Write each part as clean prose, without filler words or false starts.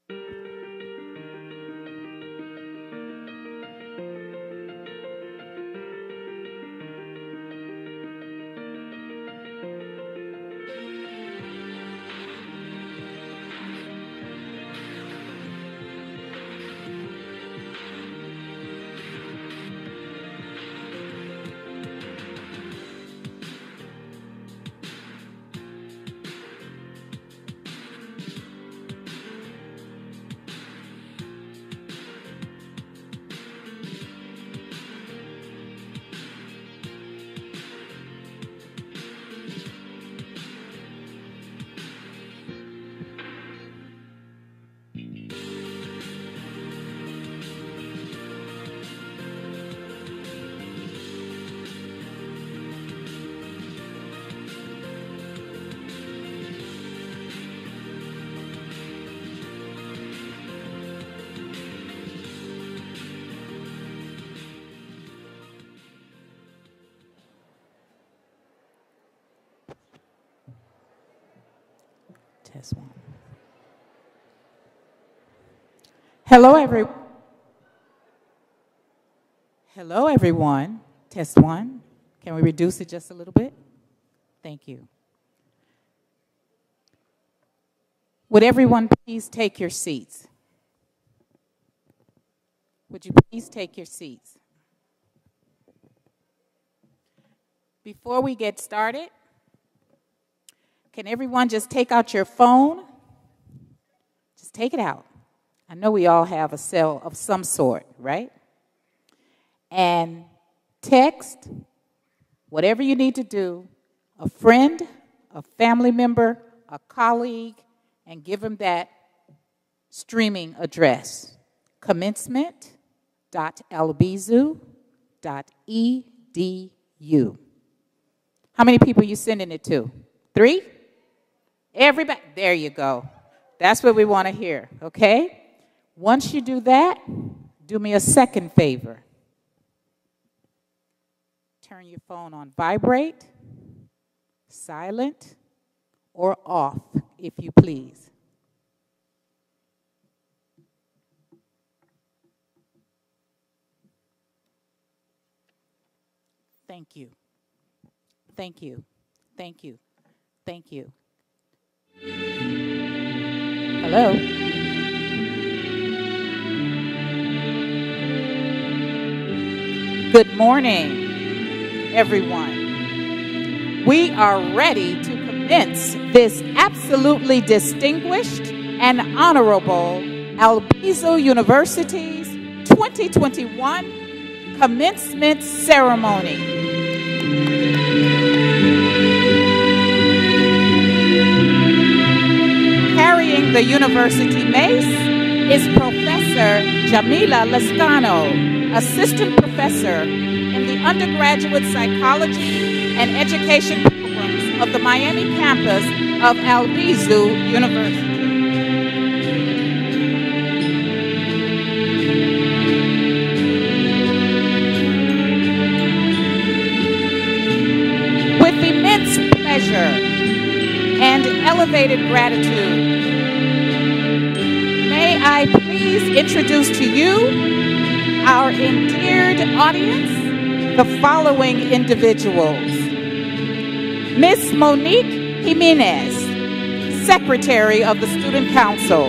Test one. Hello, Hello, everyone. Test one. Can we reduce it just a little bit? Thank you. Would everyone please take your seats? Would you please take your seats? Before we get started, can everyone just take out your phone? Just take it out. I know we all have a cell of some sort, right? And text whatever you need to do, a friend, a family member, a colleague, and give them that streaming address, commencement.albizu.edu. How many people are you sending it to? 3? Everybody, there you go. That's what we want to hear, okay? Once you do that, do me a second favor. Turn your phone on vibrate, silent, or off, if you please. Thank you. Thank you. Thank you. Thank you. Hello? Good morning, everyone. We are ready to commence this absolutely distinguished and honorable Albizu University's 2021 commencement ceremony. Carrying the university mace is Professor Jamila Lescano, Assistant Professor in the Undergraduate Psychology and Education Programs of the Miami campus of Albizu University. With immense pleasure and elevated gratitude, may I please introduce to you, our endeared audience, the following individuals. Miss Monique Jimenez, Secretary of the Student Council.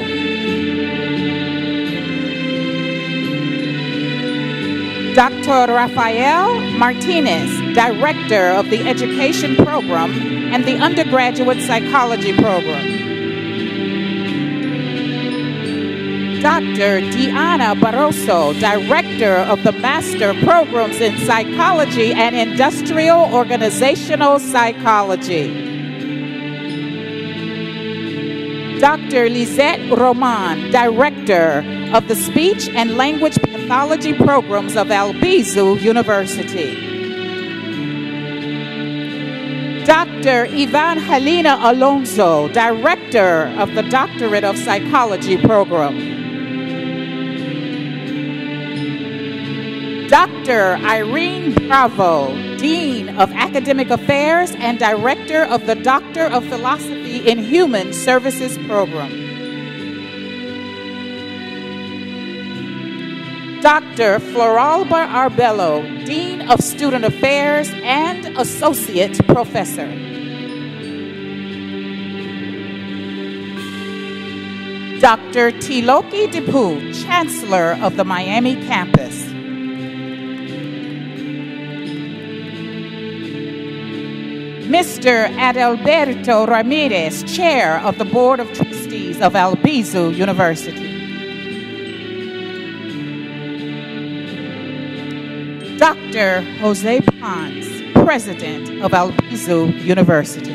Dr. Rafael Martinez, Director of the Education Program and the Undergraduate Psychology Program. Dr. Diana Barroso, Director of the Master Programs in Psychology and Industrial Organizational Psychology. Dr. Lisette Roman, Director of the Speech and Language Pathology Programs of Albizu University. Dr. Evangelina Alonso, Director of the Doctorate of Psychology Program. Dr. Irene Bravo, Dean of Academic Affairs and Director of the Doctor of Philosophy in Human Services Program. Dr. Floralba Arbello, Dean of Student Affairs and Associate Professor. Dr. Tiloki Dipu, Chancellor of the Miami campus. Mr. Adalberto Ramirez, Chair of the Board of Trustees of Albizu University. Dr. Jose Pons, President of Albizu University.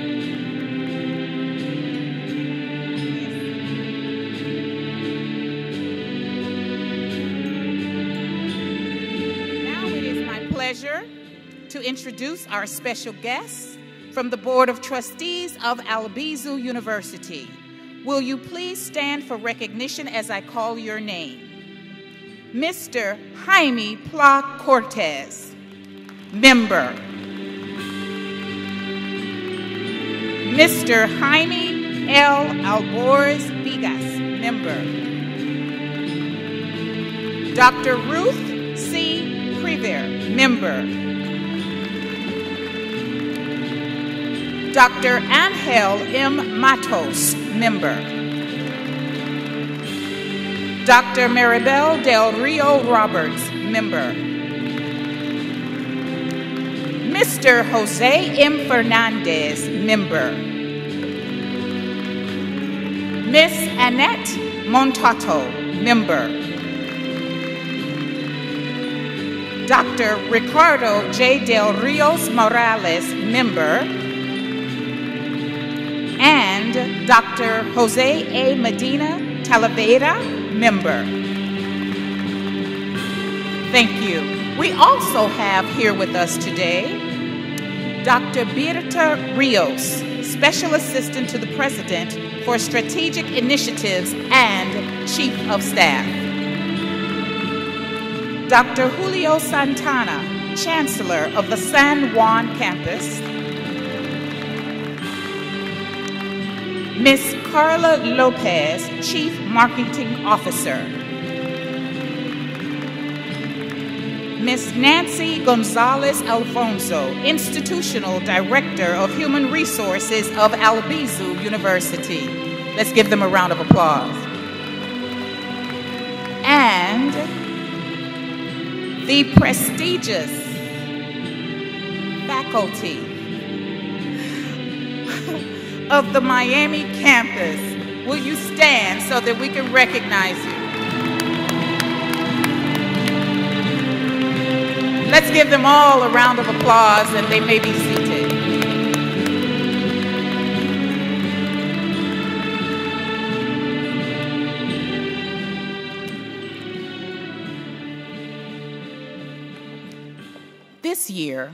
Now it is my pleasure to introduce our special guests from the Board of Trustees of Albizu University. Will you please stand for recognition as I call your name? Mr. Jaime Pla Cortez, member. Mr. Jaime L. Alborz Vigas, member. Dr. Ruth C. Prever, member. Dr. Angel M. Matos, member. Dr. Maribel Del Rio Roberts, member. Mr. Jose M. Fernandez, member. Miss Annette Montato, member. Dr. Ricardo J. Del Rios Morales, member. And Dr. Jose A. Medina Talavera, member. Thank you. We also have here with us today Dr. Birta Rios, Special Assistant to the President for Strategic Initiatives and Chief of Staff. Dr. Julio Santana, Chancellor of the San Juan campus. Ms. Carla Lopez, Chief Marketing Officer. Ms. Nancy Gonzalez Alfonso, Institutional Director of Human Resources of Albizu University. Let's give them a round of applause. And the prestigious faculty of the Miami campus. Will you stand so that we can recognize you? Let's give them all a round of applause, and they may be seated. This year,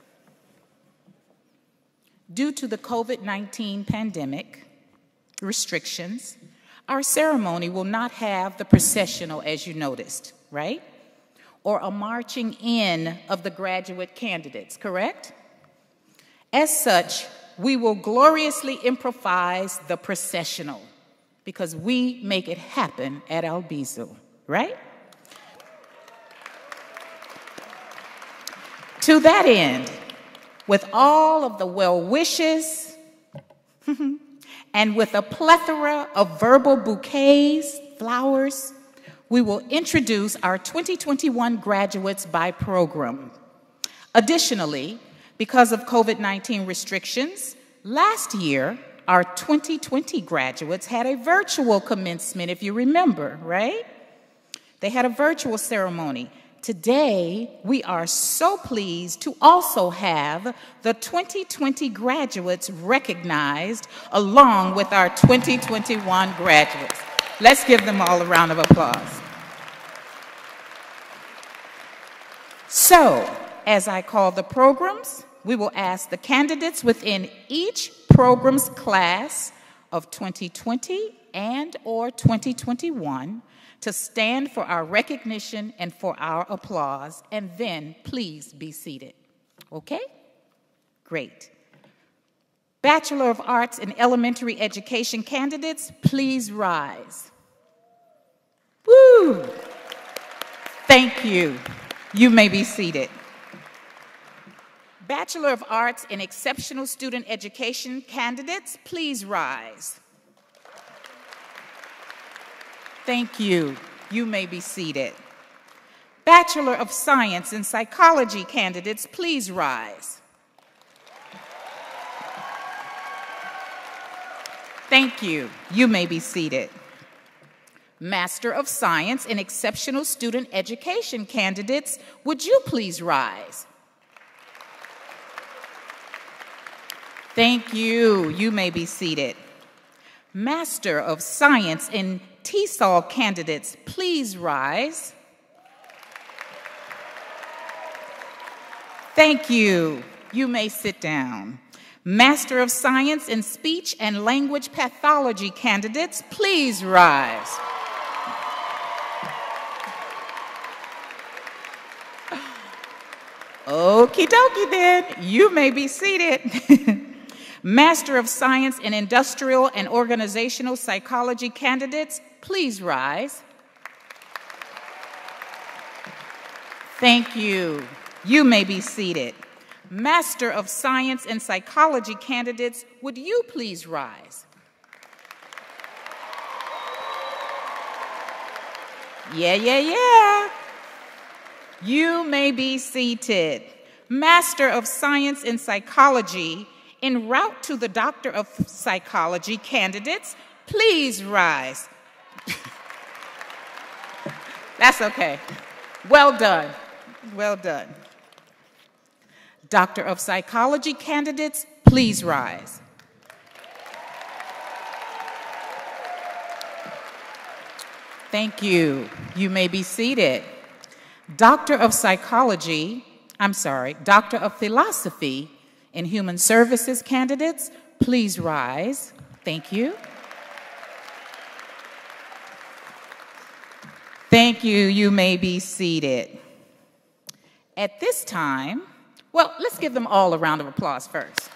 due to the COVID-19 pandemic restrictions, our ceremony will not have the processional as you noticed, right? Or a marching in of the graduate candidates, correct? As such, we will gloriously improvise the processional because we make it happen at Albizu, right? To that end, with all of the well wishes and with a plethora of verbal bouquets, flowers, we will introduce our 2021 graduates by program. Additionally, because of COVID-19 restrictions, last year, our 2020 graduates had a virtual commencement, if you remember, right? They had a virtual ceremony. Today, we are so pleased to also have the 2020 graduates recognized along with our 2021 graduates. Let's give them all a round of applause. So, as I call the programs, we will ask the candidates within each program's class of 2020 and or 2021 to stand for our recognition and for our applause, and then please be seated. Okay? Great. Bachelor of Arts in Elementary Education candidates, please rise. Woo! Thank you. You may be seated. Bachelor of Arts in Exceptional Student Education candidates, please rise. Thank you. You may be seated. Bachelor of Science in Psychology candidates, please rise. Thank you. You may be seated. Master of Science in Exceptional Student Education candidates, would you please rise? Thank you. You may be seated. Master of Science in TESOL candidates, please rise. Thank you. You may sit down. Master of Science in Speech and Language Pathology candidates, please rise. Okie dokie then, you may be seated. Master of Science in Industrial and Organizational Psychology candidates, please rise. Thank you. You may be seated. Master of Science in Psychology candidates, would you please rise? Yeah. You may be seated. Master of Science in Psychology, en route to the Doctor of Psychology candidates, please rise. That's okay. Well done. Well done. Doctor of Psychology candidates, please rise. Thank you. You may be seated. Doctor of Philosophy in Human Services candidates, please rise. Thank you. Thank you. You may be seated. At this time, well, let's give them all a round of applause first.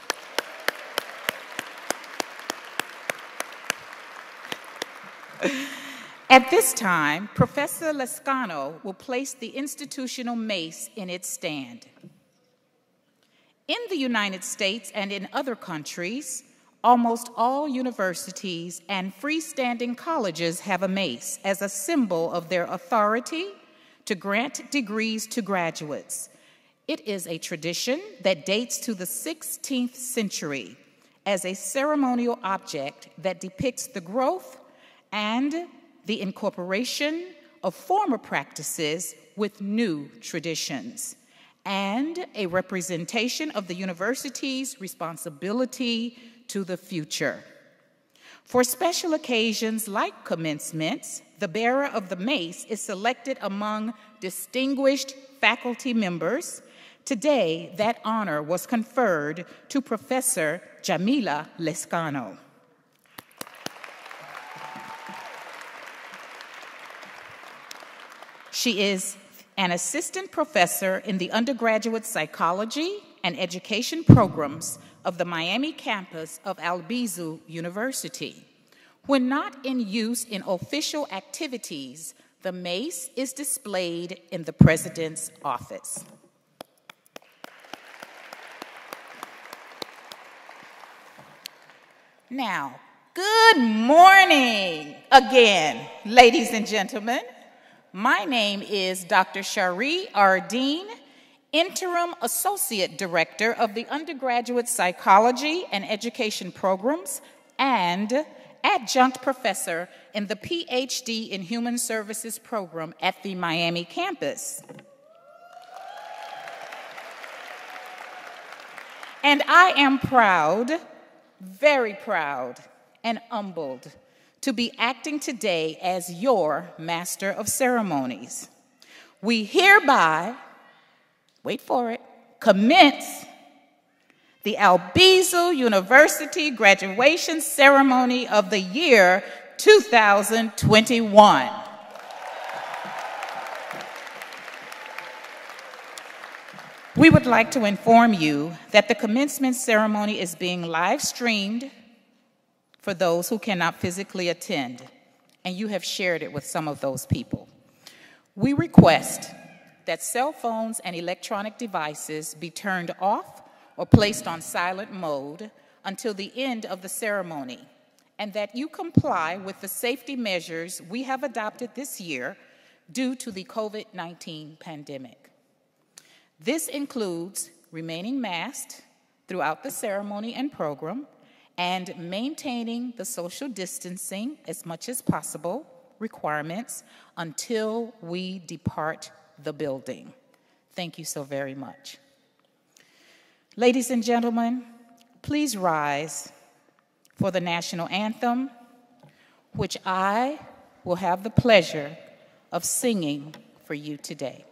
At this time, Professor Lescano will place the institutional mace in its stand. In the United States and in other countries, almost all universities and freestanding colleges have a mace as a symbol of their authority to grant degrees to graduates. It is a tradition that dates to the 16th century as a ceremonial object that depicts the growth and the incorporation of former practices with new traditions, and a representation of the university's responsibility to the future. For special occasions like commencements, the bearer of the mace is selected among distinguished faculty members. Today, that honor was conferred to Professor Jamila Lescano. She is an assistant professor in the undergraduate psychology and education programs of the Miami campus of Albizu University. When not in use in official activities, the mace is displayed in the president's office. Now, good morning again, ladies and gentlemen. My name is Dr. Shari Ardeen, Interim Associate Director of the Undergraduate Psychology and Education Programs and Adjunct Professor in the PhD in Human Services program at the Miami campus. And I am proud, very proud, and humbled to be acting today as your Master of Ceremonies. We hereby, wait for it, commence the Albizu University graduation ceremony of the year 2021. We would like to inform you that the commencement ceremony is being live streamed for those who cannot physically attend, and you have shared it with some of those people. We request that cell phones and electronic devices be turned off or placed on silent mode until the end of the ceremony, and that you comply with the safety measures we have adopted this year due to the COVID-19 pandemic. This includes remaining masked throughout the ceremony and program and maintaining the social distancing as much as possible requirements until we depart the building. Thank you so very much. Ladies and gentlemen, please rise for the national anthem, which I will have the pleasure of singing for you today.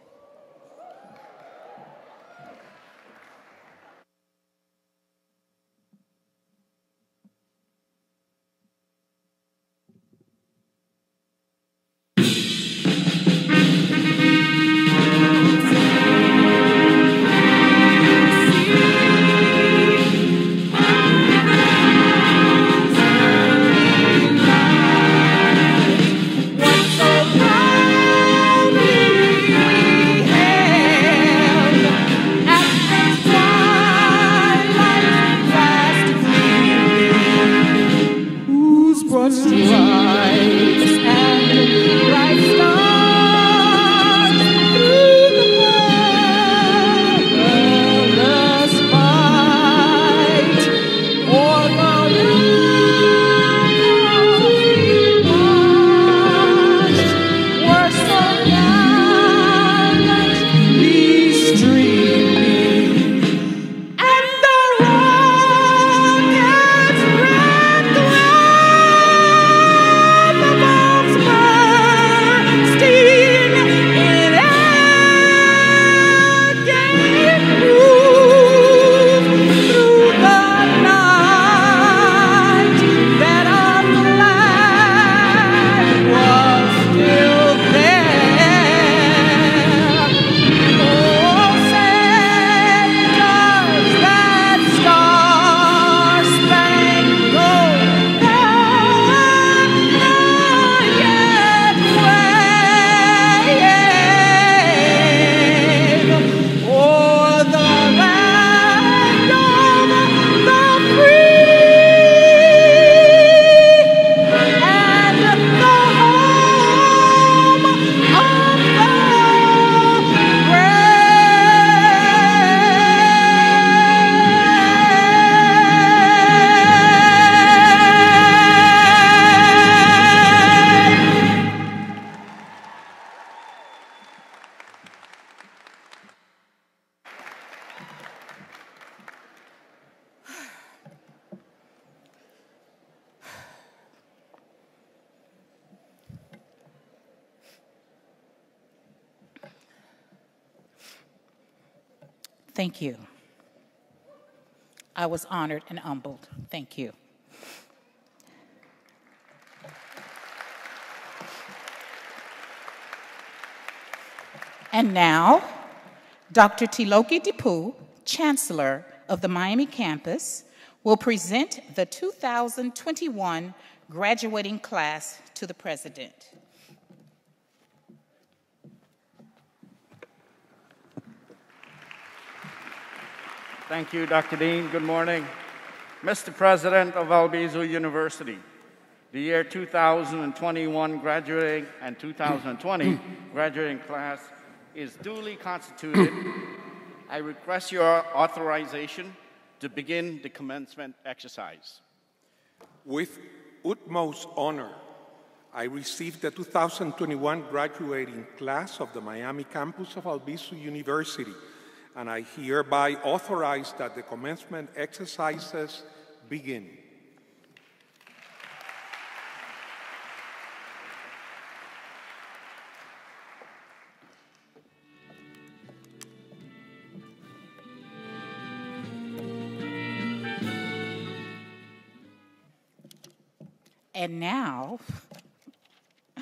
Thank you. I was honored and humbled. Thank you. And now, Dr. Tiloki Dipu, Chancellor of the Miami campus, will present the 2021 graduating class to the President. Thank you, Dr. Dean. Good morning. Mr. President of Albizu University, the year 2021 graduating and 2020 graduating class is duly constituted. I request your authorization to begin the commencement exercise. With utmost honor, I received the 2021 graduating class of the Miami campus of Albizu University, and I hereby authorize that the commencement exercises begin. And now, oh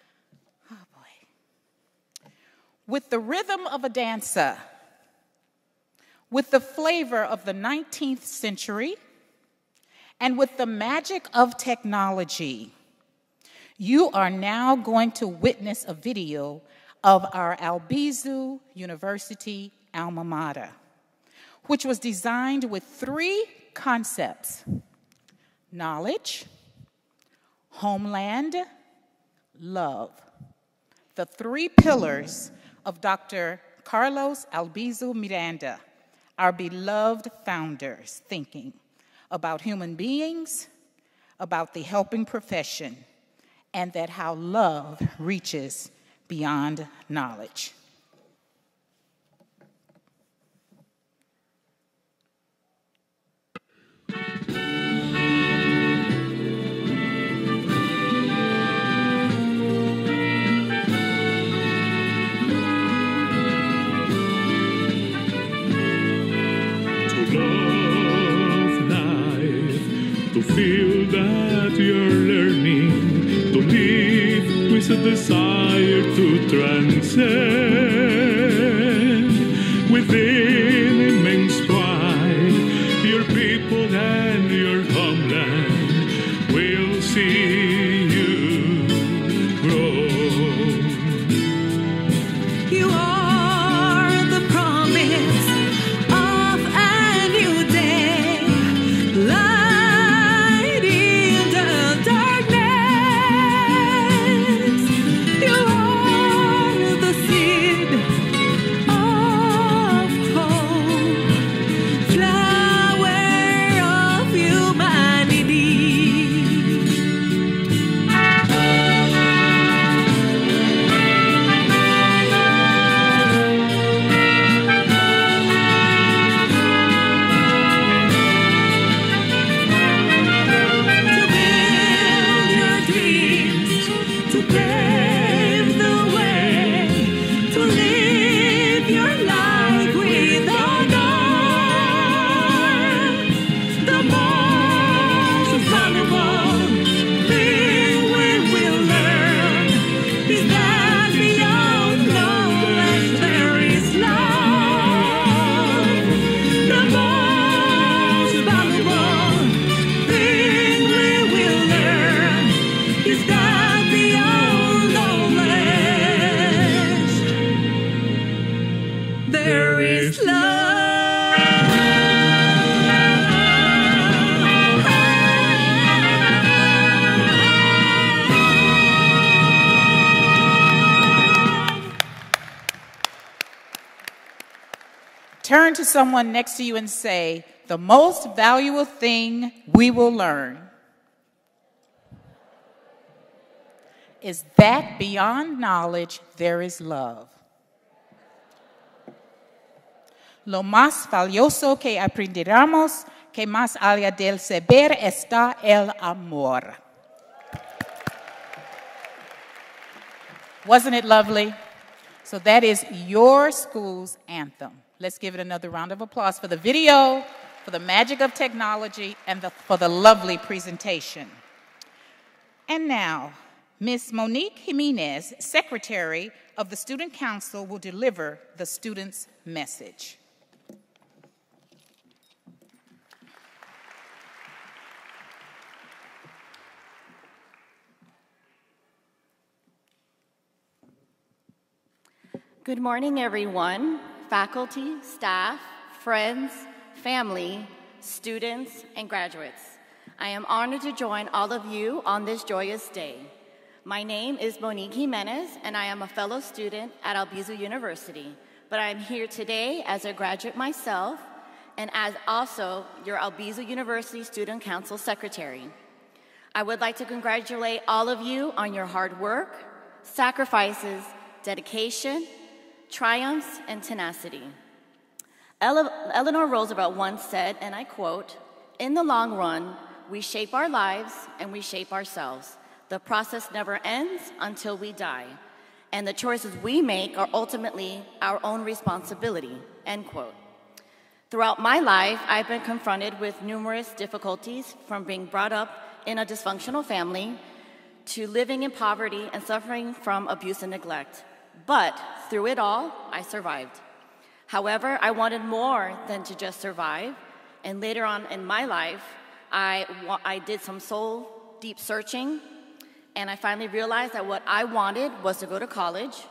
boy, with the rhythm of a dancer, with the flavor of the 19th century, and with the magic of technology, you are now going to witness a video of our Albizu University alma mater, which was designed with 3 concepts: knowledge, homeland, love. The 3 pillars of Dr. Carlos Albizu Miranda, our beloved founder's thinking about human beings, about the helping profession, and that how love reaches beyond knowledge. To feel that you're learning, to live with a desire to transcend. Within immense pride, your people and your homeland will see you grow. You are the promise of a new day. Light in the darkness. You are the seed of hope, flower of humanity. To build your dreams, to pave the way, to live your life with honor. The most valuable thing we will learn is that beyond knowledge there is love. The most valuable thing we will learn is that beyond knowledge there is love. Turn to someone next to you and say, the most valuable thing we will learn is that beyond knowledge there is love. Lo más valioso que aprenderemos que más allá del saber está el amor. Wasn't it lovely? So that is your school's anthem. Let's give it another round of applause for the video, for the magic of technology, and for the lovely presentation. And now, Ms. Monique Jimenez, Secretary of the Student Council, will deliver the students' message. Good morning, everyone, faculty, staff, friends, family, students, and graduates. I am honored to join all of you on this joyous day. My name is Monique Jimenez, and I am a fellow student at Albizu University, but I am here today as a graduate myself and as also your Albizu University Student Council Secretary. I would like to congratulate all of you on your hard work, sacrifices, dedication, triumphs, and tenacity. Eleanor Roosevelt once said, and I quote, "In the long run, we shape our lives and we shape ourselves. The process never ends until we die, and the choices we make are ultimately our own responsibility," end quote. Throughout my life, I've been confronted with numerous difficulties, from being brought up in a dysfunctional family to living in poverty and suffering from abuse and neglect. But through it all, I survived. However, I wanted more than to just survive, and later on in my life, I did some soul deep searching, and I finally realized that what I wanted was to go to college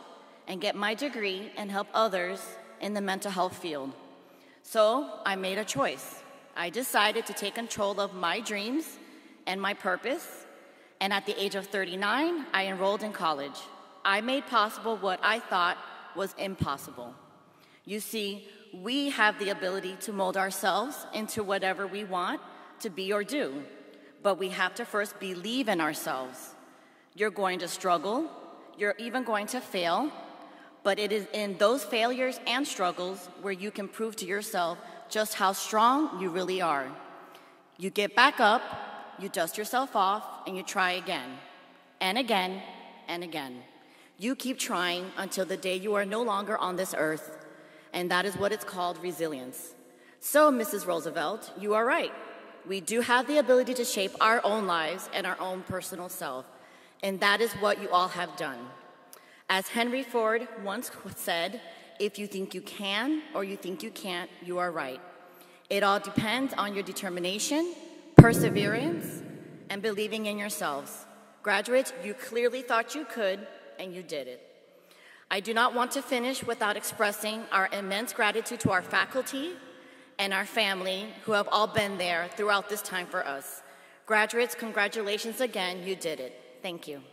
and get my degree and help others in the mental health field. So I made a choice. I decided to take control of my dreams and my purpose, and at the age of 39, I enrolled in college. I made possible what I thought was impossible. You see, we have the ability to mold ourselves into whatever we want to be or do, but we have to first believe in ourselves. You're going to struggle, you're even going to fail, but it is in those failures and struggles where you can prove to yourself just how strong you really are. You get back up, you dust yourself off, and you try again, and again, and again. You keep trying until the day you are no longer on this earth, and that is what it's called resilience. So, Mrs. Roosevelt, you are right. We do have the ability to shape our own lives and our own personal self, and that is what you all have done. As Henry Ford once said, if you think you can or you think you can't, you are right. It all depends on your determination, perseverance, and believing in yourselves. Graduates, you clearly thought you could, and you did it. I do not want to finish without expressing our immense gratitude to our faculty and our family who have all been there throughout this time for us. Graduates, congratulations again, you did it. Thank you.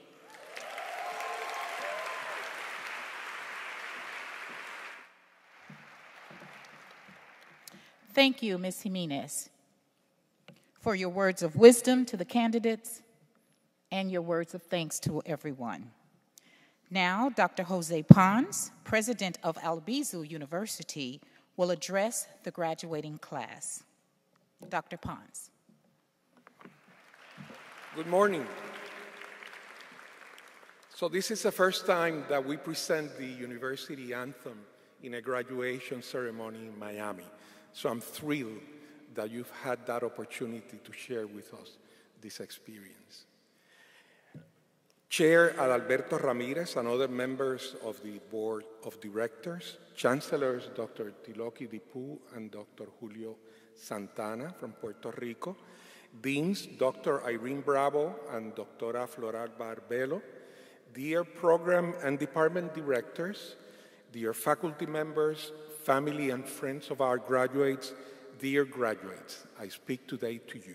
Thank you, Ms. Jimenez, for your words of wisdom to the candidates and your words of thanks to everyone. Now, Dr. Jose Pons, president of Albizu University, will address the graduating class. Dr. Pons. Good morning. So this is the first time that we present the university anthem in a graduation ceremony in Miami. So I'm thrilled that you've had that opportunity to share with us this experience. Chair Adalberto Ramirez and other members of the Board of Directors, Chancellors Dr. Tiloki Dipu and Dr. Julio Santana from Puerto Rico, Deans Dr. Irene Bravo and Dr. Floral Barbelo, dear Program and Department Directors, dear faculty members, family and friends of our graduates, dear graduates, I speak today to you.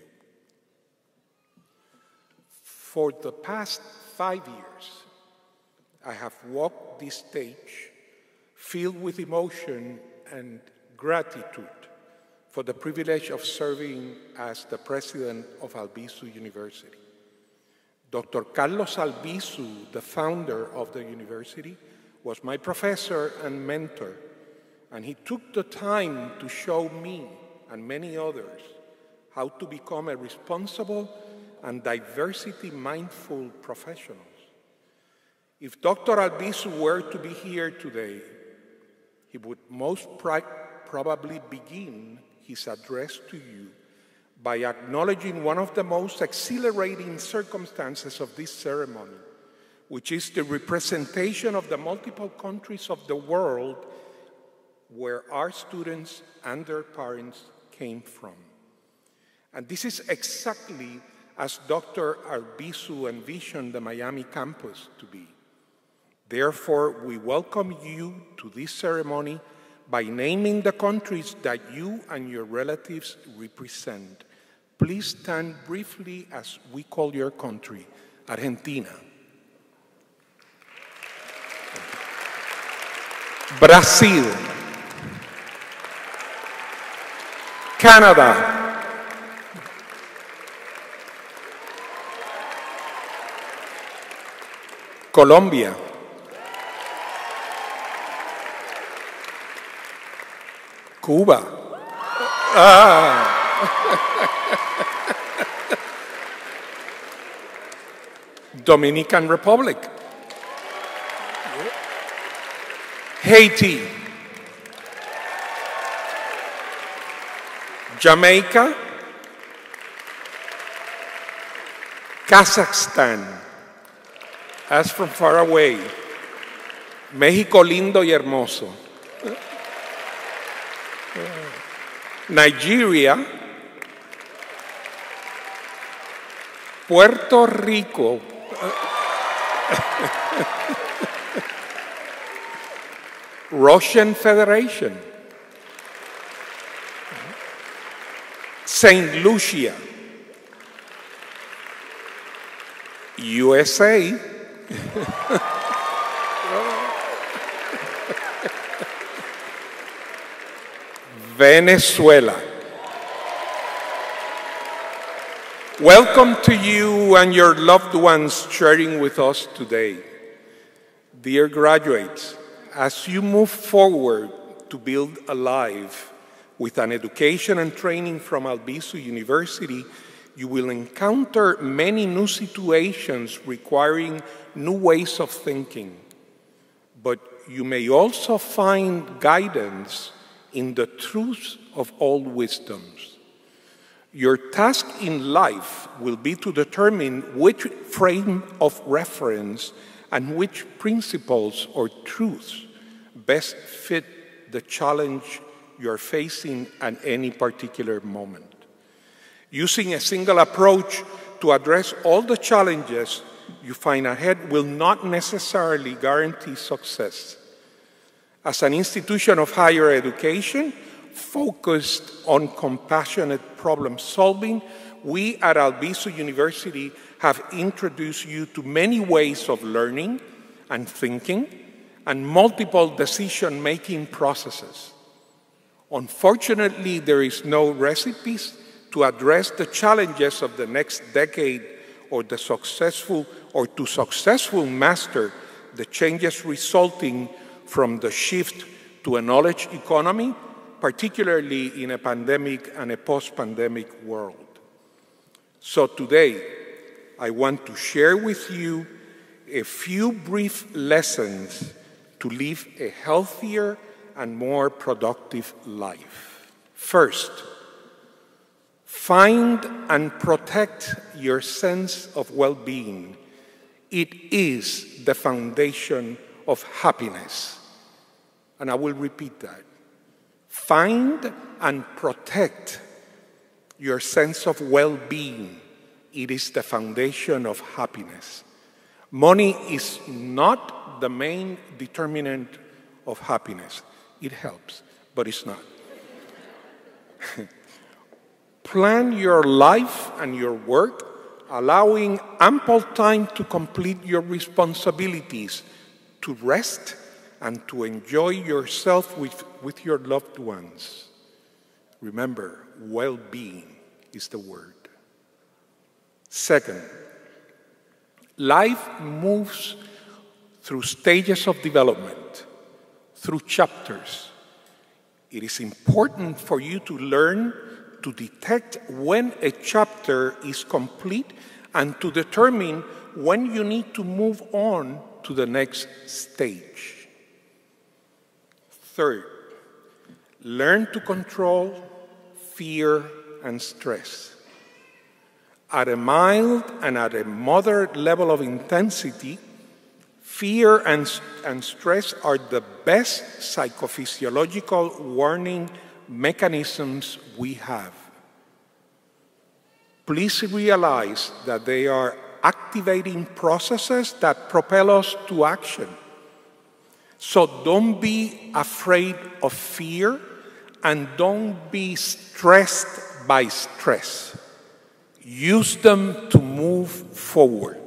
For the past 5 years, I have walked this stage filled with emotion and gratitude for the privilege of serving as the president of Albizu University. Dr. Carlos Albizu, the founder of the university, was my professor and mentor, and he took the time to show me and many others how to become a responsible and diversity-mindful professionals. If Dr. Albizu were to be here today, he would most probably begin his address to you by acknowledging one of the most exhilarating circumstances of this ceremony, which is the representation of the multiple countries of the world where our students and their parents came from. And this is exactly as Dr. Albizu envisioned the Miami campus to be. Therefore, we welcome you to this ceremony by naming the countries that you and your relatives represent. Please stand briefly as we call your country, Argentina. Brazil. Canada. Colombia. Cuba. Dominican Republic. Haiti. Jamaica. Kazakhstan. As from far away. México lindo y hermoso. Nigeria, Puerto Rico, Russian Federation, St. Lucia, USA, Venezuela. Welcome to you and your loved ones sharing with us today. Dear graduates, as you move forward to build a life with an education and training from Albizu University, you will encounter many new situations requiring new ways of thinking. But you may also find guidance in the truths of all wisdoms. Your task in life will be to determine which frame of reference and which principles or truths best fit the challenge you're facing at any particular moment. Using a single approach to address all the challenges you find ahead will not necessarily guarantee success. As an institution of higher education focused on compassionate problem solving, we at Albizu University have introduced you to many ways of learning and thinking and multiple decision-making processes. Unfortunately, there is no recipes to address the challenges of the next decade or to successful master the changes resulting from the shift to a knowledge economy, particularly in a pandemic and a post-pandemic world. So today, I want to share with you a few brief lessons to live a healthier and more productive life. First, find and protect your sense of well-being. It is the foundation of happiness. And I will repeat that. Find and protect your sense of well-being. It is the foundation of happiness. Money is not the main determinant of happiness. It helps, but it's not. Plan your life and your work, allowing ample time to complete your responsibilities, to rest, and to enjoy yourself with your loved ones. Remember, well-being is the word. Second, life moves through stages of development, through chapters. It is important for you to learn to detect when a chapter is complete and to determine when you need to move on to the next stage. Third, learn to control fear and stress. At a mild and at a moderate level of intensity, fear and stress are the best psychophysiological warning mechanisms we have. Please realize that they are activating processes that propel us to action. So don't be afraid of fear and don't be stressed by stress. Use them to move forward.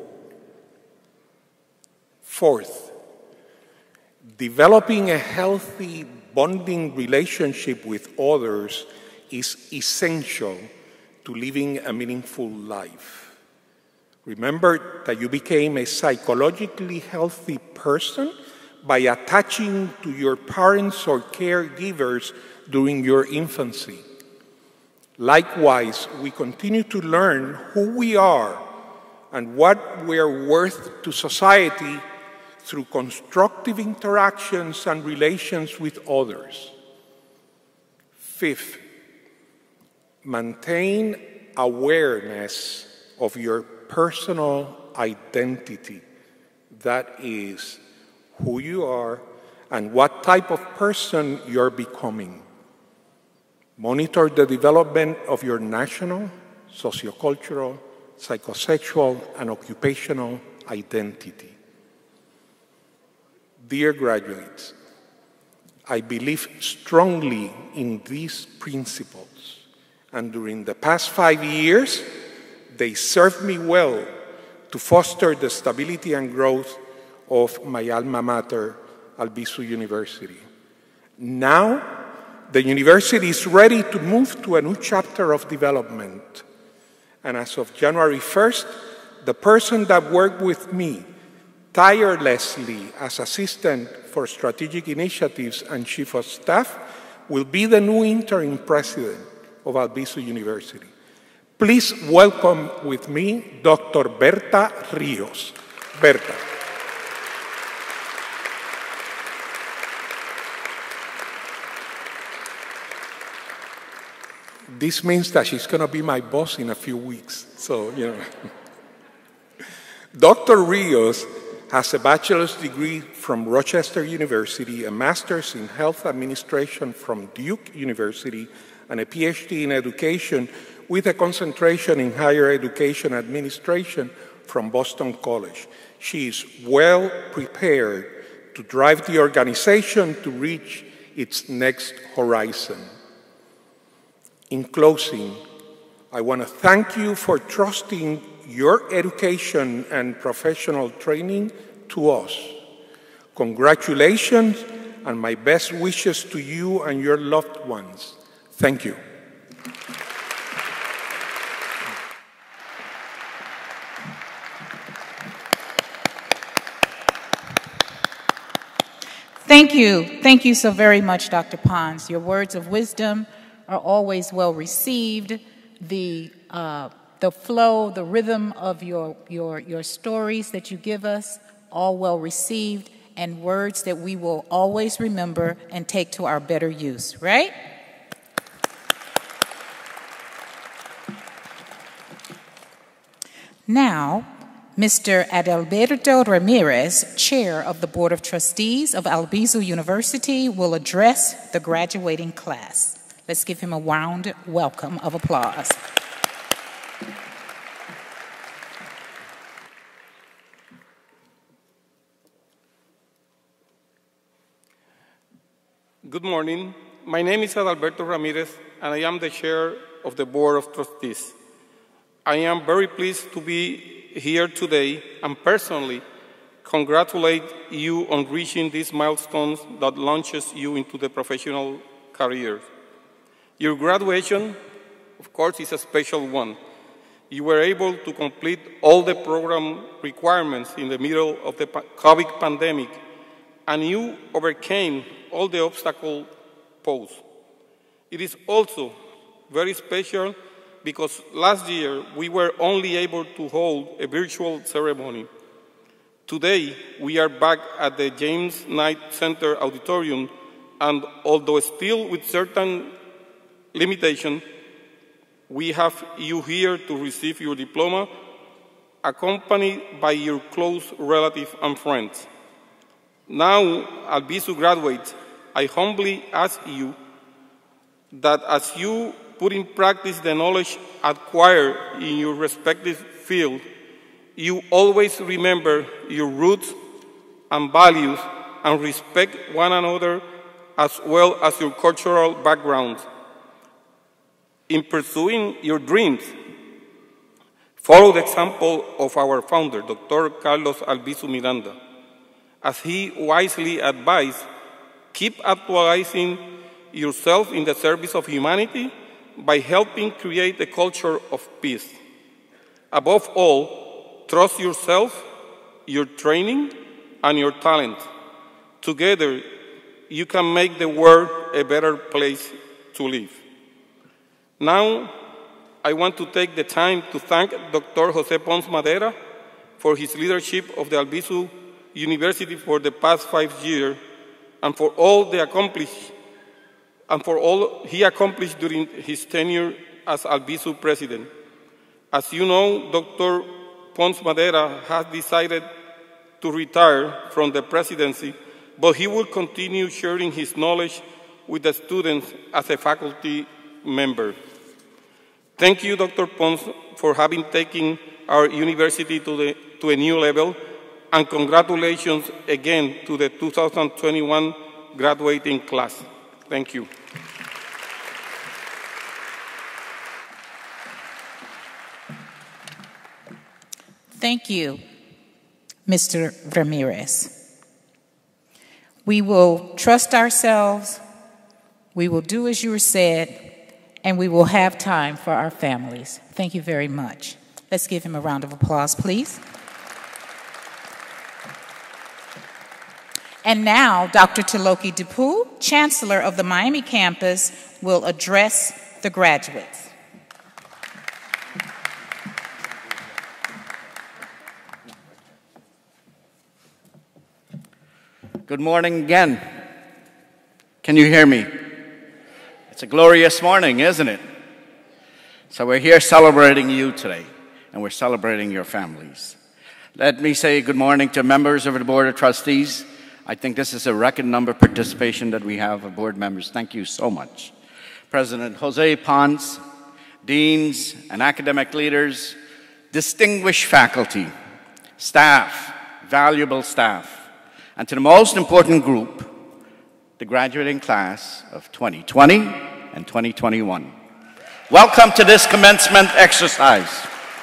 Fourth, developing a healthy bonding relationship with others is essential to living a meaningful life. Remember that you became a psychologically healthy person by attaching to your parents or caregivers during your infancy. Likewise, we continue to learn who we are and what we are worth to society through constructive interactions and relations with others. Fifth, maintain awareness of your personal identity. That is who you are and what type of person you're becoming. Monitor the development of your national, sociocultural, psychosexual, and occupational identity. Dear graduates, I believe strongly in these principles, and during the past 5 years, they served me well to foster the stability and growth of my alma mater, Albizu University. Now, the university is ready to move to a new chapter of development. And as of January 1st, the person that worked with me tirelessly as Assistant for Strategic Initiatives and Chief of Staff will be the new interim president of Albizu University. Please welcome with me Dr. Berta Rios. Berta. This means that she's going to be my boss in a few weeks. So, you know. Dr. Rios has a bachelor's degree from Rochester University, a master's in health administration from Duke University, and a PhD in education with a concentration in higher education administration from Boston College. She is well prepared to drive the organization to reach its next horizon. In closing, I want to thank you for trusting your education and professional training to us. Congratulations and my best wishes to you and your loved ones. Thank you. Thank you. Thank you so very much, Dr. Pons. Your words of wisdom are always well received. The flow, the rhythm of your stories that you give us, all well received, and words that we will always remember and take to our better use, right? Now, Mr. Adalberto Ramirez, Chair of the Board of Trustees of Albizu University, will address the graduating class. Let's give him a round welcome of applause. Good morning. My name is Adalberto Ramirez, and I am the Chair of the Board of Trustees. I am very pleased to be here today and personally congratulate you on reaching these milestones that launches you into the professional career. Your graduation, of course, is a special one. You were able to complete all the program requirements in the middle of the COVID pandemic, and you overcame all the obstacles posed. It is also very special because last year we were only able to hold a virtual ceremony. Today, we are back at the James Knight Center Auditorium, and although still with certain limitation, we have you here to receive your diploma, accompanied by your close relatives and friends. Now, Albizu graduates, I humbly ask you that as you put in practice the knowledge acquired in your respective field, you always remember your roots and values and respect one another as well as your cultural backgrounds. In pursuing your dreams, follow the example of our founder, Dr. Carlos Albizu Miranda. As he wisely advised, keep actualizing yourself in the service of humanity by helping create a culture of peace. Above all, trust yourself, your training, and your talent. Together, you can make the world a better place to live. Now, I want to take the time to thank Dr. Jose Pons Madera for his leadership of the Albizu University for the past 5 years and for all he accomplished during his tenure as Albizu president. As you know, Dr. Pons Madera has decided to retire from the presidency, but he will continue sharing his knowledge with the students as a faculty member. Thank you, Dr. Pons, for having taken our university to a new level, and congratulations again to the 2021 graduating class. Thank you. Thank you, Mr. Ramirez. We will trust ourselves, we will do as you said, and we will have time for our families. Thank you very much. Let's give him a round of applause, please. And now, Dr. Taloki Dupu, Chancellor of the Miami campus, will address the graduates. Good morning again. Can you hear me? It's a glorious morning, isn't it? So we're here celebrating you today, and we're celebrating your families. Let me say good morning to members of the Board of Trustees. I think this is a record number of participation that we have of board members. Thank you so much. President Jose Pons, deans and academic leaders, distinguished faculty, staff, valuable staff, and to the most important group, the graduating class of 2020 and 2021. Welcome to this commencement exercise.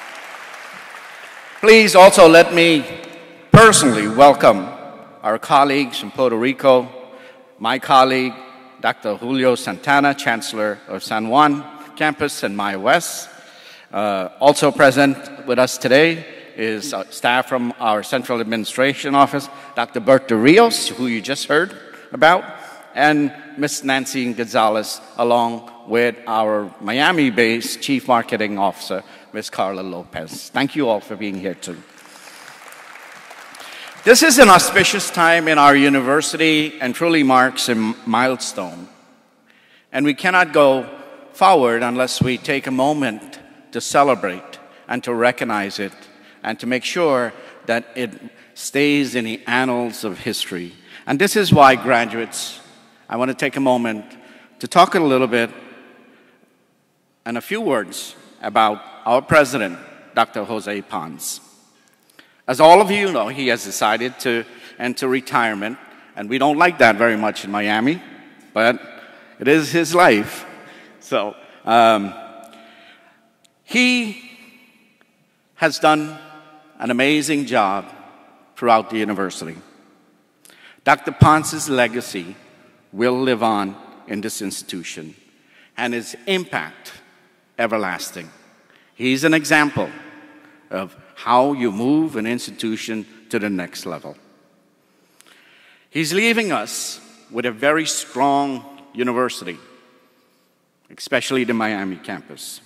Please also let me personally welcome our colleagues from Puerto Rico, my colleague, Dr. Julio Santana, Chancellor of San Juan campus and Maya West. Also present with us today is staff from our Central Administration Office, Dr. Berta Rios, who you just heard about, and Ms. Nancy Gonzalez, along with our Miami-based Chief Marketing Officer, Ms. Carla Lopez. Thank you all for being here too. This is an auspicious time in our university and truly marks a milestone. And we cannot go forward unless we take a moment to celebrate and to recognize it and to make sure that it stays in the annals of history. And this is why, graduates, I want to take a moment to talk a little bit and a few words about our president, Dr. Jose Pons. As all of you know, he has decided to enter retirement, and we don't like that very much in Miami, but it is his life. So he has done an amazing job throughout the university. Dr. Pons's legacy will live on in this institution, and his impact everlasting. He's an example of how you move an institution to the next level. He's leaving us with a very strong university, especially the Miami campus.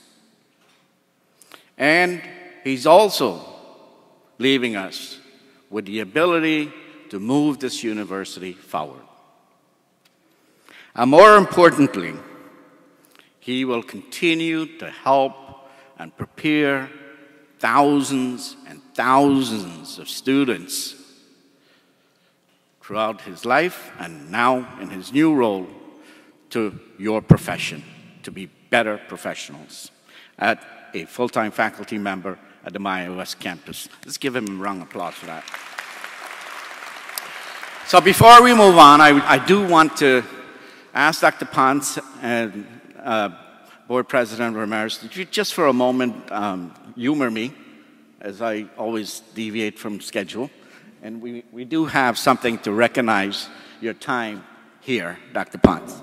And he's also leaving us with the ability to move this university forward. And more importantly, he will continue to help and prepare thousands and thousands of students throughout his life and now in his new role to your profession, to be better professionals, at a full-time faculty member at the Maya West campus. Let's give him a round of applause for that. So before we move on, I do want to ask Dr. Pons and Board President Ramirez, did you just for a moment humor me, as I always deviate from schedule. And we do have something to recognize your time here, Dr. Pons.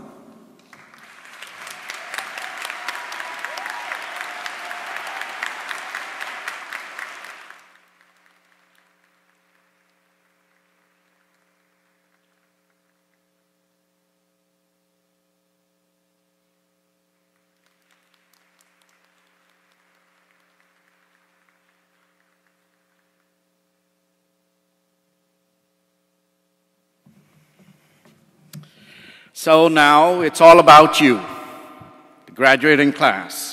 So now it's all about you, the graduating class.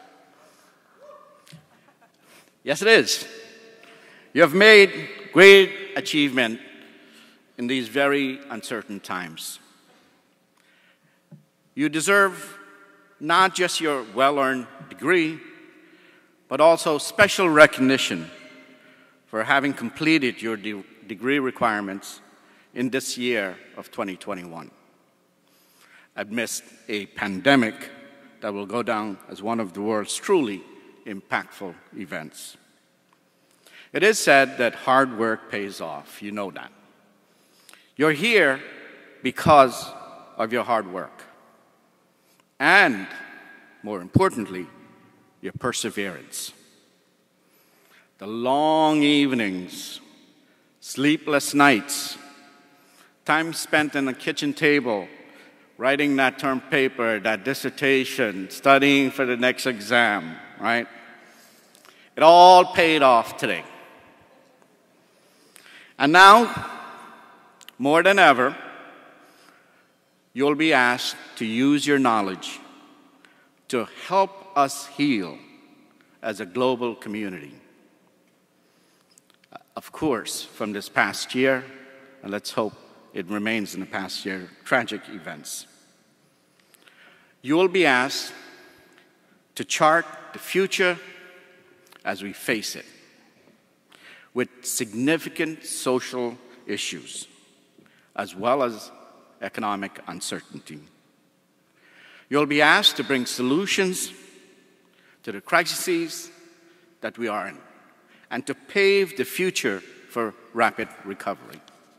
Yes, it is. You have made great achievement in these very uncertain times. You deserve not just your well-earned degree, but also special recognition for having completed your degree requirements in this year of 2021 amidst a pandemic that will go down as one of the world's truly impactful events. It is said that hard work pays off. You know that. You're here because of your hard work. And, more importantly, your perseverance. The long evenings, sleepless nights, time spent in the kitchen table, writing that term paper, that dissertation, studying for the next exam, right? It all paid off today. And now, more than ever, you'll be asked to use your knowledge to help us heal as a global community. Of course, from this past year, and let's hope it remains in the past year, tragic events. You will be asked to chart the future as we face it, with significant social issues, as well as economic uncertainty. You'll be asked to bring solutions to the crises that we are in, and to pave the future for rapid recovery.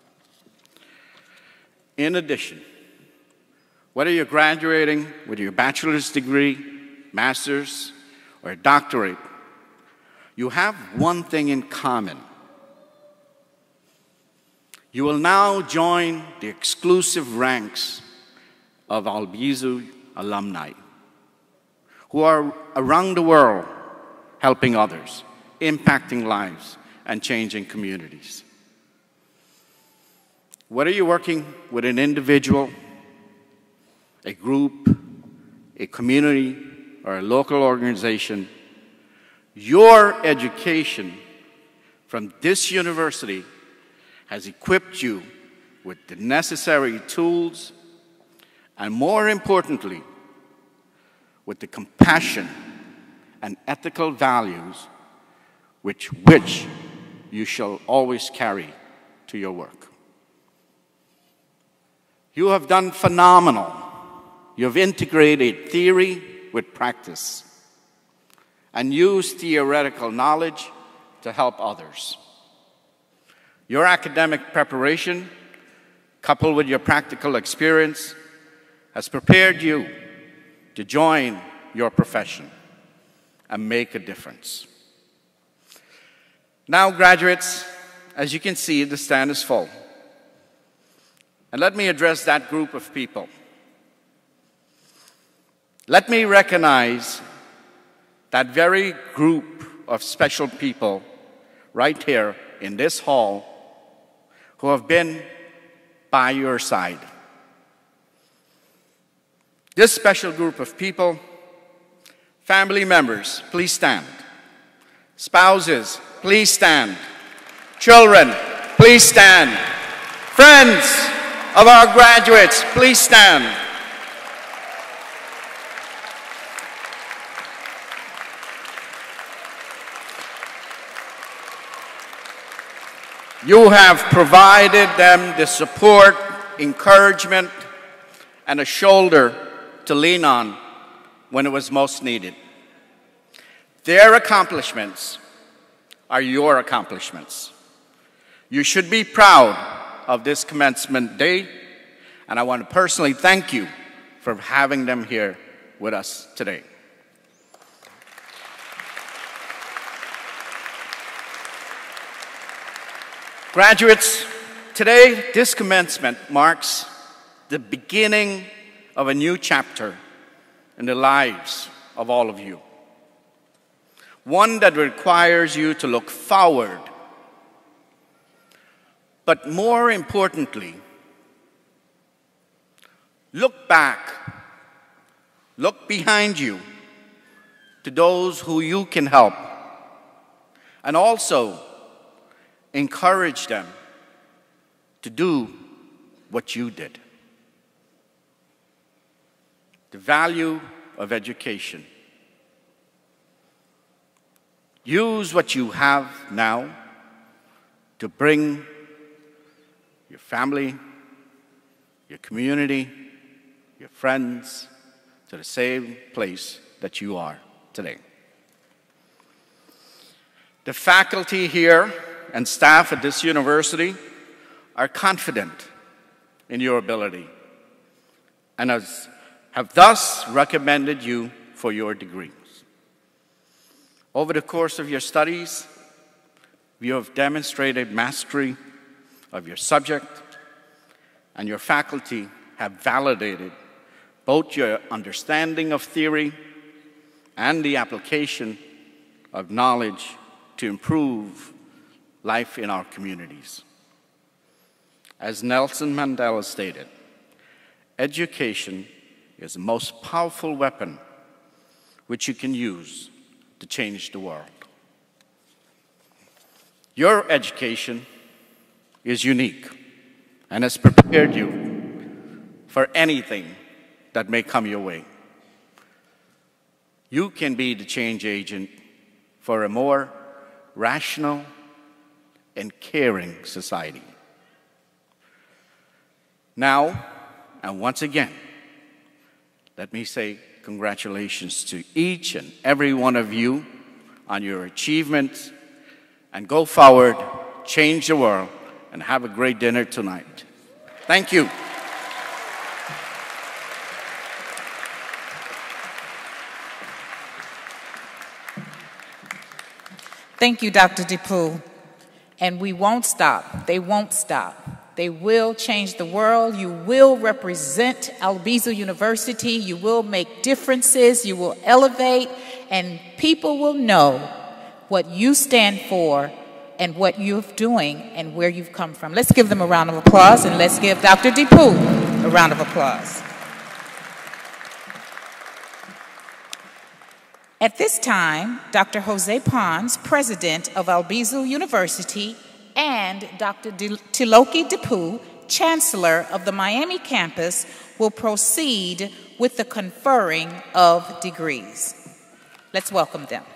In addition, whether you're graduating with your bachelor's degree, master's, or a doctorate, you have one thing in common. You will now join the exclusive ranks of Albizu alumni who are around the world helping others, impacting lives, and changing communities. Whether you're working with an individual, a group, a community, or a local organization, your education from this university has equipped you with the necessary tools and, more importantly, with the compassion and ethical values which you shall always carry to your work. You have done phenomenal. You have integrated theory with practice and used theoretical knowledge to help others. Your academic preparation, coupled with your practical experience, has prepared you to join your profession and make a difference. Now, graduates, as you can see, the stand is full. And let me address that group of people. Let me recognize that very group of special people right here in this hall who have been by your side. This special group of people, family members, please stand. Spouses, please stand. Children, please stand. Friends of our graduates, please stand. You have provided them the support, encouragement, and a shoulder to lean on when it was most needed. Their accomplishments are your accomplishments. You should be proud of this commencement day, and I want to personally thank you for having them here with us today. Graduates, today, this commencement marks the beginning of a new chapter in the lives of all of you. One that requires you to look forward, but more importantly, look back, look behind you to those who you can help, and also encourage them to do what you did. The value of education. Use what you have now to bring your family, your community, your friends, to the same place that you are today. The faculty here and staff at this university are confident in your ability and have thus recommended you for your degrees. Over the course of your studies, you have demonstrated mastery of your subject, and your faculty have validated both your understanding of theory and the application of knowledge to improve life in our communities. As Nelson Mandela stated, education is the most powerful weapon which you can use to change the world. Your education is unique and has prepared you for anything that may come your way. You can be the change agent for a more rational and caring society. Now, and once again, let me say congratulations to each and every one of you on your achievements, and go forward, change the world, and have a great dinner tonight. Thank you. Thank you, Dr. DePoo. And we won't stop. They won't stop. They will change the world. You will represent Albizu University. You will make differences. You will elevate. And people will know what you stand for and what you're doing and where you've come from. Let's give them a round of applause, and let's give Dr. DePoo a round of applause. At this time, Dr. Jose Pons, president of Albizu University, and Dr. Tiloki DePoo, chancellor of the Miami campus, will proceed with the conferring of degrees. Let's welcome them.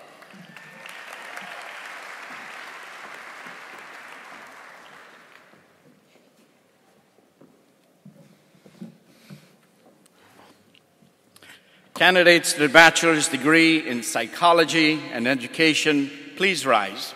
Candidates to the bachelor's degree in psychology and education, please rise.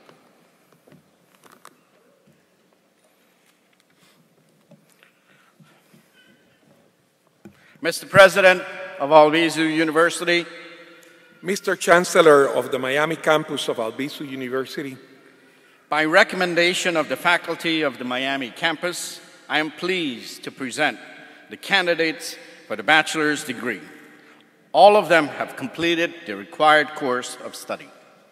Mr. President of Albizu University, Mr. Chancellor of the Miami campus of Albizu University, by recommendation of the faculty of the Miami campus, I am pleased to present the candidates for the bachelor's degree. All of them have completed the required course of study.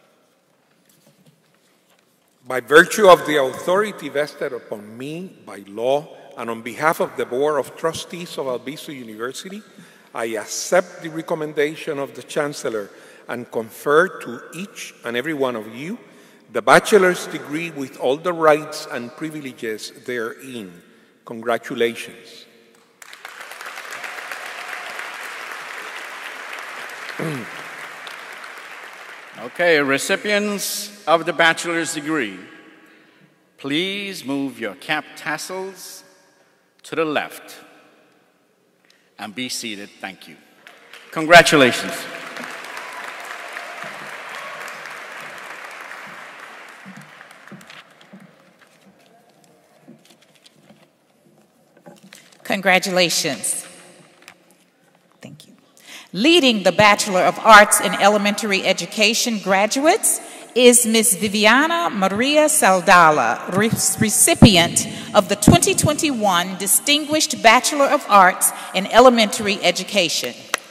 by virtue of the authority vested upon me by law and on behalf of the Board of Trustees of Albizu University, I accept the recommendation of the Chancellor and confer to each and every one of you the bachelor's degree with all the rights and privileges therein. Congratulations. Okay, recipients of the bachelor's degree, please move your cap tassels to the left and be seated. Thank you. Congratulations. Congratulations. Thank you. Leading the Bachelor of Arts in Elementary Education graduates is Ms. Viviana Maria Saldala, recipient of the 2021 Distinguished Bachelor of Arts in Elementary Education.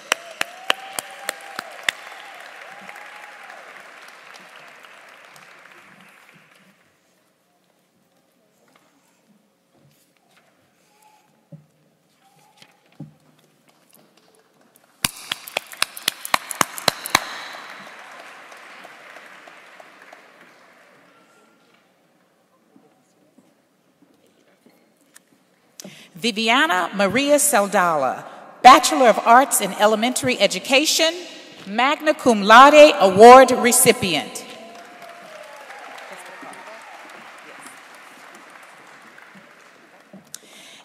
Viviana Maria Saldala, Bachelor of Arts in Elementary Education, Magna Cum Laude Award recipient.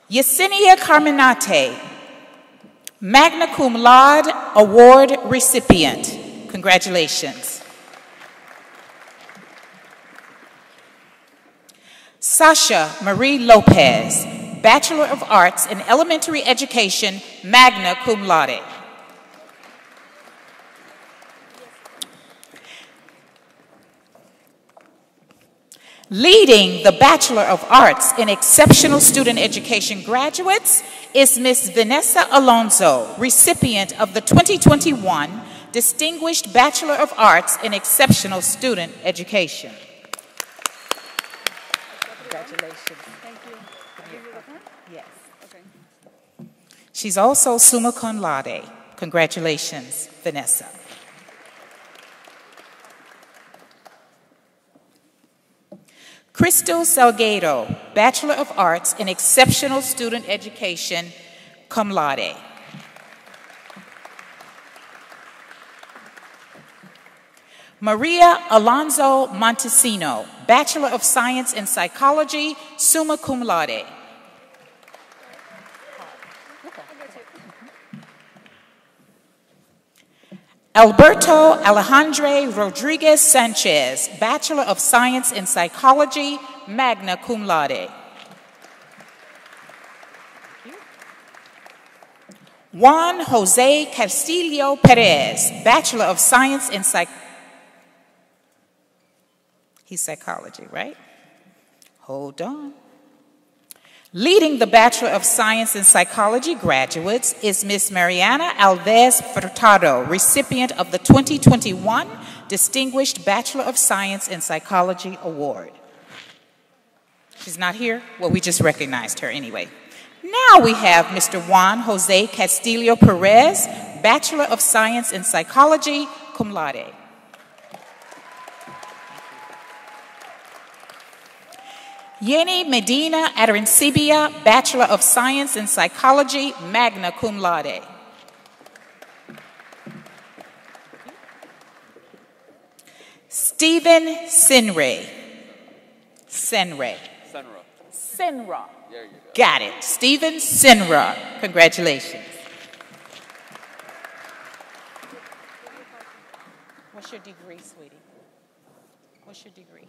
Yesenia Carminate, magna cum laude award recipient. Congratulations. Sasha Marie Lopez, Bachelor of Arts in Elementary Education, magna cum laude. Leading the Bachelor of Arts in Exceptional Student Education graduates is Ms. Vanessa Alonso, recipient of the 2021 Distinguished Bachelor of Arts in Exceptional Student Education. Congratulations. Thank you. Yes. Okay. She's also summa cum laude. Congratulations, Vanessa. Crystal Salgado, Bachelor of Arts in Exceptional Student Education, cum laude. Maria Alonso Montesino, Bachelor of Science in Psychology, summa cum laude. Alberto Alejandro Rodriguez Sanchez, Bachelor of Science in Psychology, magna cum laude. Juan Jose Castillo Perez, Bachelor of Science in Psychology, right? Hold on. Leading the Bachelor of Science in Psychology graduates is Ms. Mariana Alves Furtado, recipient of the 2021 Distinguished Bachelor of Science in Psychology Award. She's not here? Well, we just recognized her anyway. Now we have Mr. Juan Jose Castillo Perez, Bachelor of Science in Psychology, cum laude. Yeni Medina Arancibia, Bachelor of Science in Psychology, magna cum laude. Stephen Senra. Senra. There you go. Got it. Stephen Senra. Congratulations. What's your degree, sweetie? What's your degree?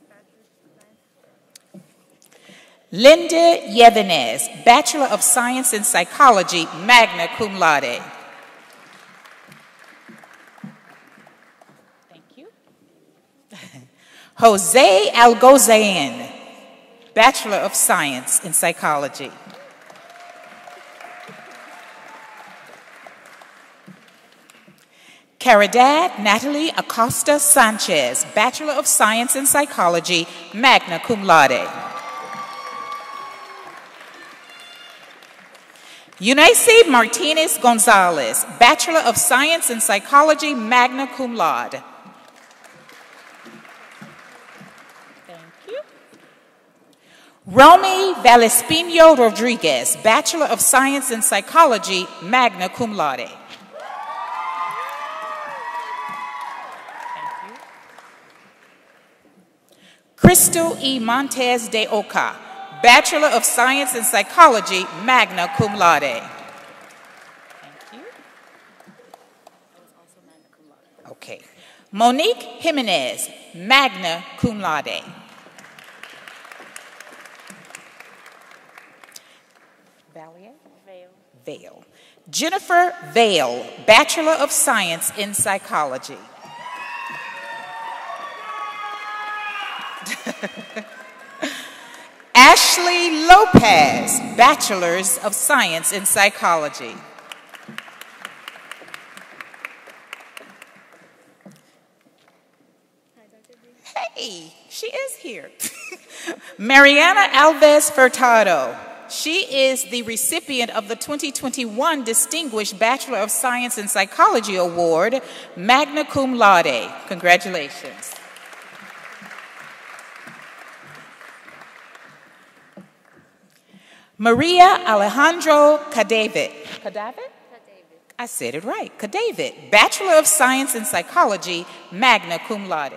Linda Yevanez, Bachelor of Science in Psychology, magna cum laude. Thank you. Jose Algozain, Bachelor of Science in Psychology. Caridad Natalie Acosta Sanchez, Bachelor of Science in Psychology, magna cum laude. Eunice Martinez Gonzalez, Bachelor of Science in Psychology, magna cum laude. Thank you. Romy Valespino Rodriguez, Bachelor of Science in Psychology, magna cum laude. Thank you. Crystal E. Montes de Oca, Bachelor of Science in Psychology, magna cum laude. Thank you. Okay. Monique Jimenez, magna cum laude. Vale. Jennifer Vale, Bachelor of Science in Psychology. Ashley Lopez, Bachelors of Science in Psychology. Hey, she is here. Mariana Alves Furtado. She is the recipient of the 2021 Distinguished Bachelor of Science in Psychology Award, magna cum laude. Congratulations. Maria Alejandro Cadavid. Cadavid? I said it right. Cadavid, Bachelor of Science in Psychology, magna cum laude.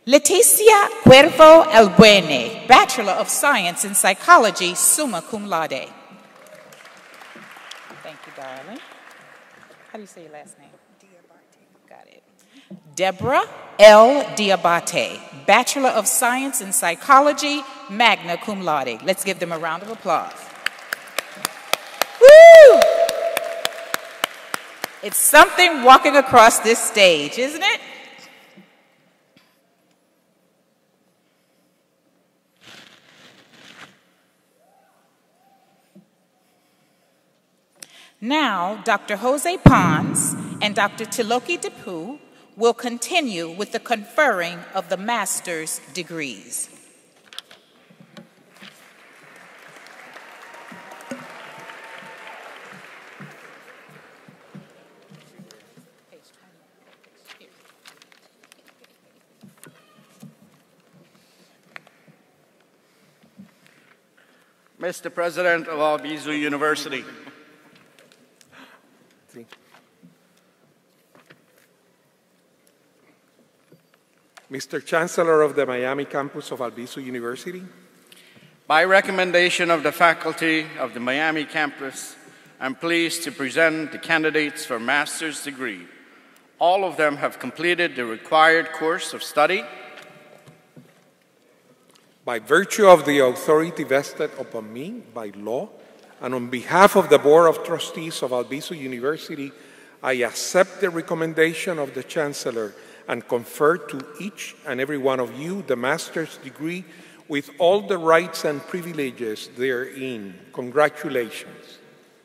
Leticia Cuervo Albuene, Bachelor of Science in Psychology, summa cum laude. Thank you, darling. How do you say your last name? Diabate. Got it. Deborah L. Diabate, Bachelor of Science in Psychology, magna cum laude. Let's give them a round of applause. Woo! It's something walking across this stage, isn't it? Now, Dr. Jose Pons and Dr. Tiloki Depu will continue with the conferring of the master's degrees. Mr. President of Albizu University, Mr. Chancellor of the Miami campus of Albizu University, by recommendation of the faculty of the Miami campus, I'm pleased to present the candidates for master's degree. All of them have completed the required course of study. by virtue of the authority vested upon me by law, and on behalf of the Board of Trustees of Albizu University, I accept the recommendation of the Chancellor and confer to each and every one of you the master's degree with all the rights and privileges therein. Congratulations.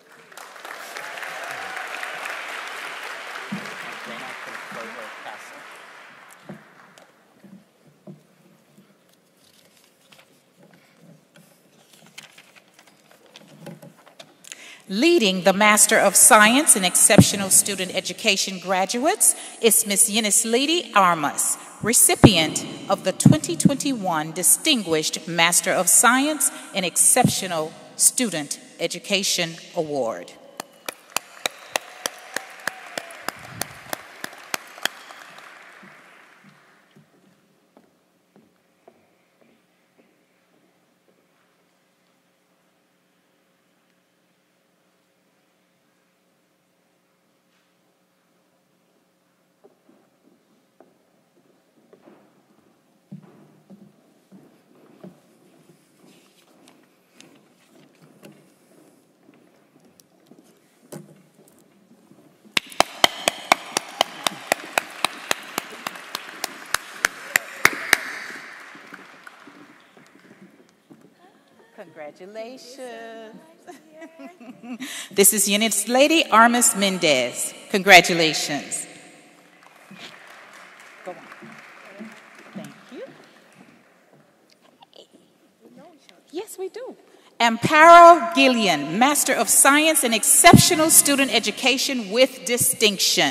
Leading the Master of Science in Exceptional Student Education graduates is Ms. Yenislady Armas, recipient of the 2021 Distinguished Master of Science in Exceptional Student Education Award. Congratulations. This is Yenislady Armas Mendez. Congratulations. Go on. Thank you. Yes, we do. Amparo Gillian, Master of Science in Exceptional Student Education with Distinction.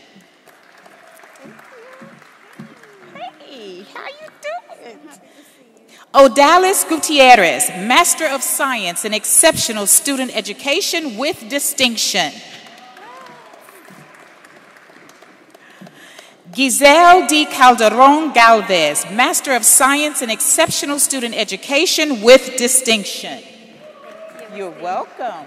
Hey, how you doing? Odalis Gutierrez, Master of Science in Exceptional Student Education with Distinction. Giselle D. Calderon Galvez, Master of Science in Exceptional Student Education with Distinction. You're welcome.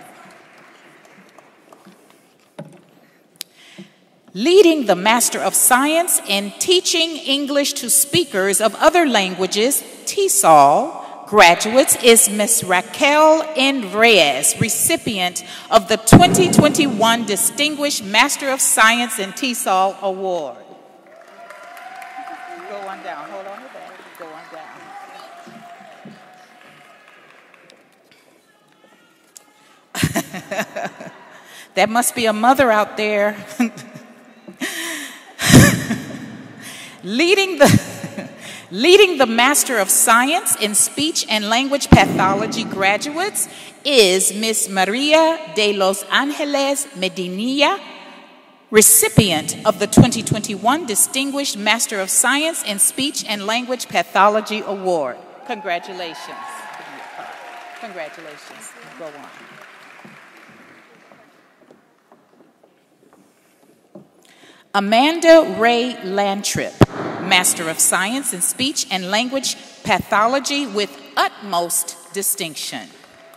Leading the Master of Science in Teaching English to Speakers of Other Languages, TESOL, graduates is Ms. Raquel N. Reyes, recipient of the 2021 Distinguished Master of Science in TESOL Award. Go on down. Hold on to that. Go on down. That must be a mother out there. Leading the Master of Science in Speech and Language Pathology graduates is Ms. Maria de los Angeles Medinilla, recipient of the 2021 Distinguished Master of Science in Speech and Language Pathology Award. Congratulations. Congratulations. Go on. Amanda Ray Lantrip, Master of Science in Speech and Language Pathology with utmost distinction.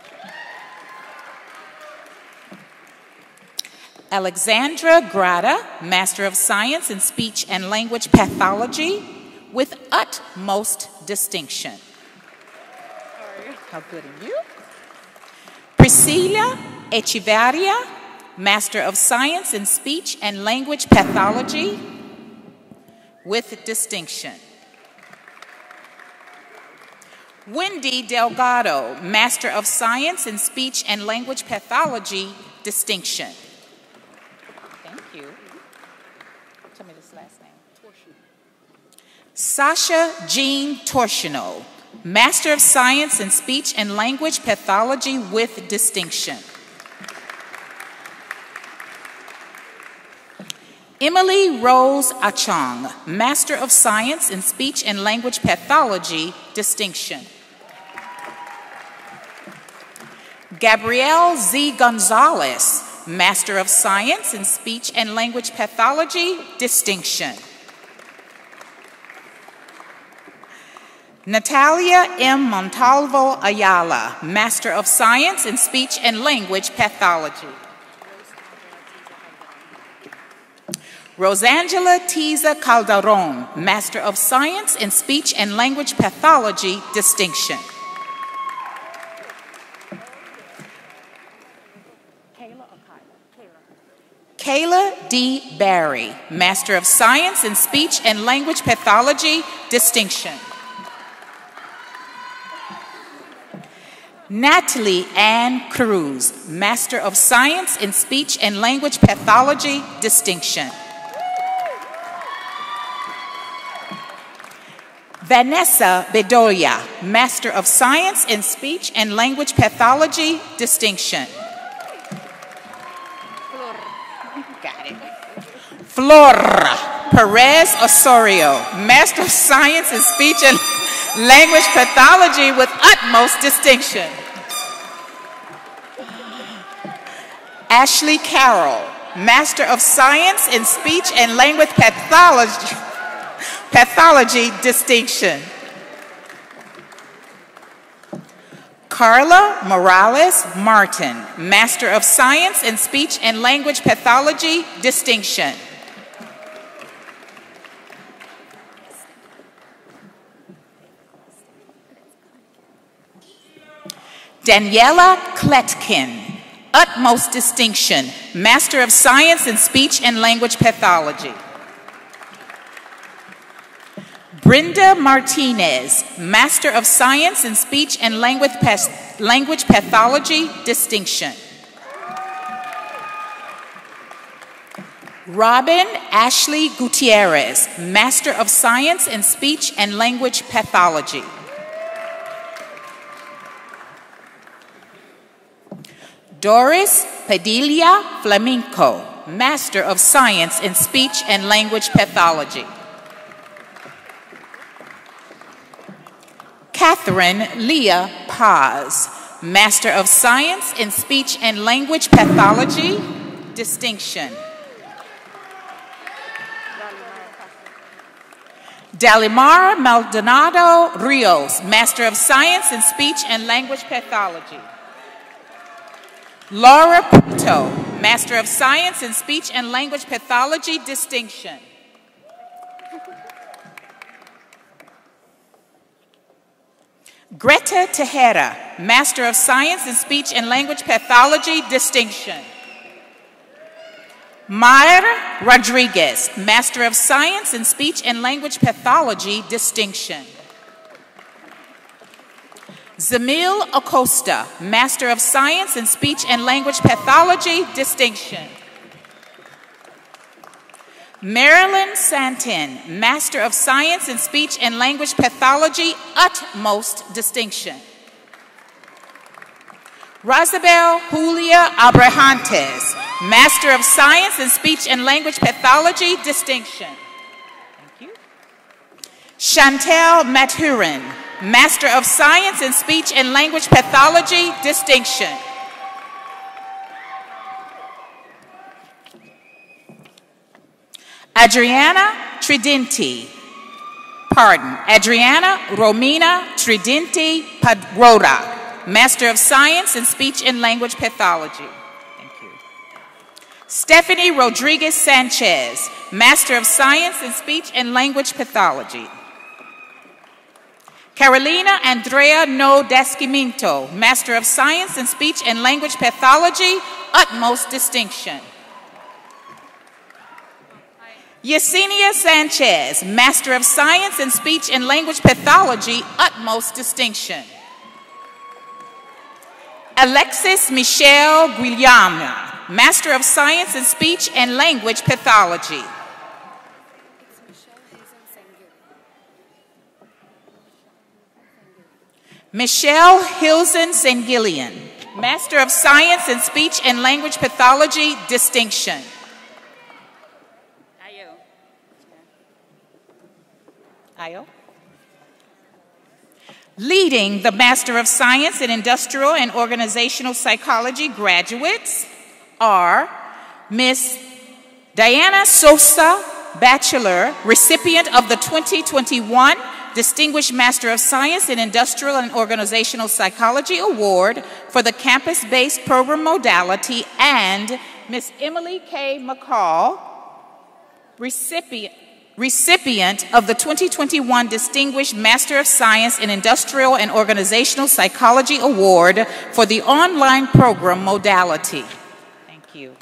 Alexandra Grata, Master of Science in Speech and Language Pathology with utmost distinction. How good are you? Priscilla Echevarria, Master of Science in Speech and Language Pathology with distinction. Wendy Delgado, Master of Science in Speech and Language Pathology, distinction. Thank you. Tell me this last name. Sasha Jean Torchino, Master of Science in Speech and Language Pathology with distinction. Emily Rose Achong, Master of Science in Speech and Language Pathology, distinction. Gabrielle Z. Gonzalez, Master of Science in Speech and Language Pathology, distinction. Natalia M. Montalvo Ayala, Master of Science in Speech and Language Pathology. Rosangela Tiza Calderon, Master of Science in Speech and Language Pathology, distinction. Kayla D. Barry, Master of Science in Speech and Language Pathology, distinction. Natalie Ann Cruz, Master of Science in Speech and Language Pathology, distinction. Vanessa Bedoya, Master of Science in Speech and Language Pathology, distinction. Got it. Flora Perez Osorio, Master of Science in Speech and Language Pathology with utmost distinction. Ashley Carroll, Master of Science in Speech and Language Pathology, distinction. Carla Morales Martin, Master of Science in Speech and Language Pathology, distinction. Daniela Kletkin, utmost distinction, Master of Science in Speech and Language Pathology. Brenda Martinez, Master of Science in Speech and Language Pathology, distinction. Robin Ashley Gutierrez, Master of Science in Speech and Language Pathology. Doris Padilla Flamenco, Master of Science in Speech and Language Pathology. Catherine Leah Paz, Master of Science in Speech and Language Pathology, distinction. Dalimar Maldonado Rios, Master of Science in Speech and Language Pathology. Laura Puto, Master of Science in Speech and Language Pathology, distinction. Greta Tejera, Master of Science in Speech and Language Pathology, distinction. Mayra Rodriguez, Master of Science in Speech and Language Pathology, distinction. Zamil Acosta, Master of Science in Speech and Language Pathology, distinction. Marilyn Santin, Master of Science in Speech and Language Pathology, utmost distinction. Rosabel Julia Abrahantes, Master of Science in Speech and Language Pathology, distinction. Thank you. Chantel Maturin, Master of Science in Speech and Language Pathology, distinction. Adriana Tridenti, Adriana Romina Tridenti Padroda, Master of Science in Speech and Language Pathology. Thank you. Stephanie Rodriguez Sanchez, Master of Science in Speech and Language Pathology. Carolina Andrea No Descimento, Master of Science in Speech and Language Pathology, utmost distinction. Yesenia Sanchez, Master of Science in Speech and Language Pathology, utmost distinction. Alexis Michelle Guillaume, Master of Science in Speech and Language Pathology. Michelle Hilson Sengillian, Master of Science in Speech and Language Pathology, distinction. Ayo. Leading the Master of Science in Industrial and Organizational Psychology graduates are Ms. Diana Sosa, Bachelor, recipient of the 2021 Distinguished Master of Science in Industrial and Organizational Psychology Award for the campus-based program modality, and Ms. Emily K. McCall, recipient of the 2021 Distinguished Master of Science in Industrial and Organizational Psychology Award for the online program modality. Thank you.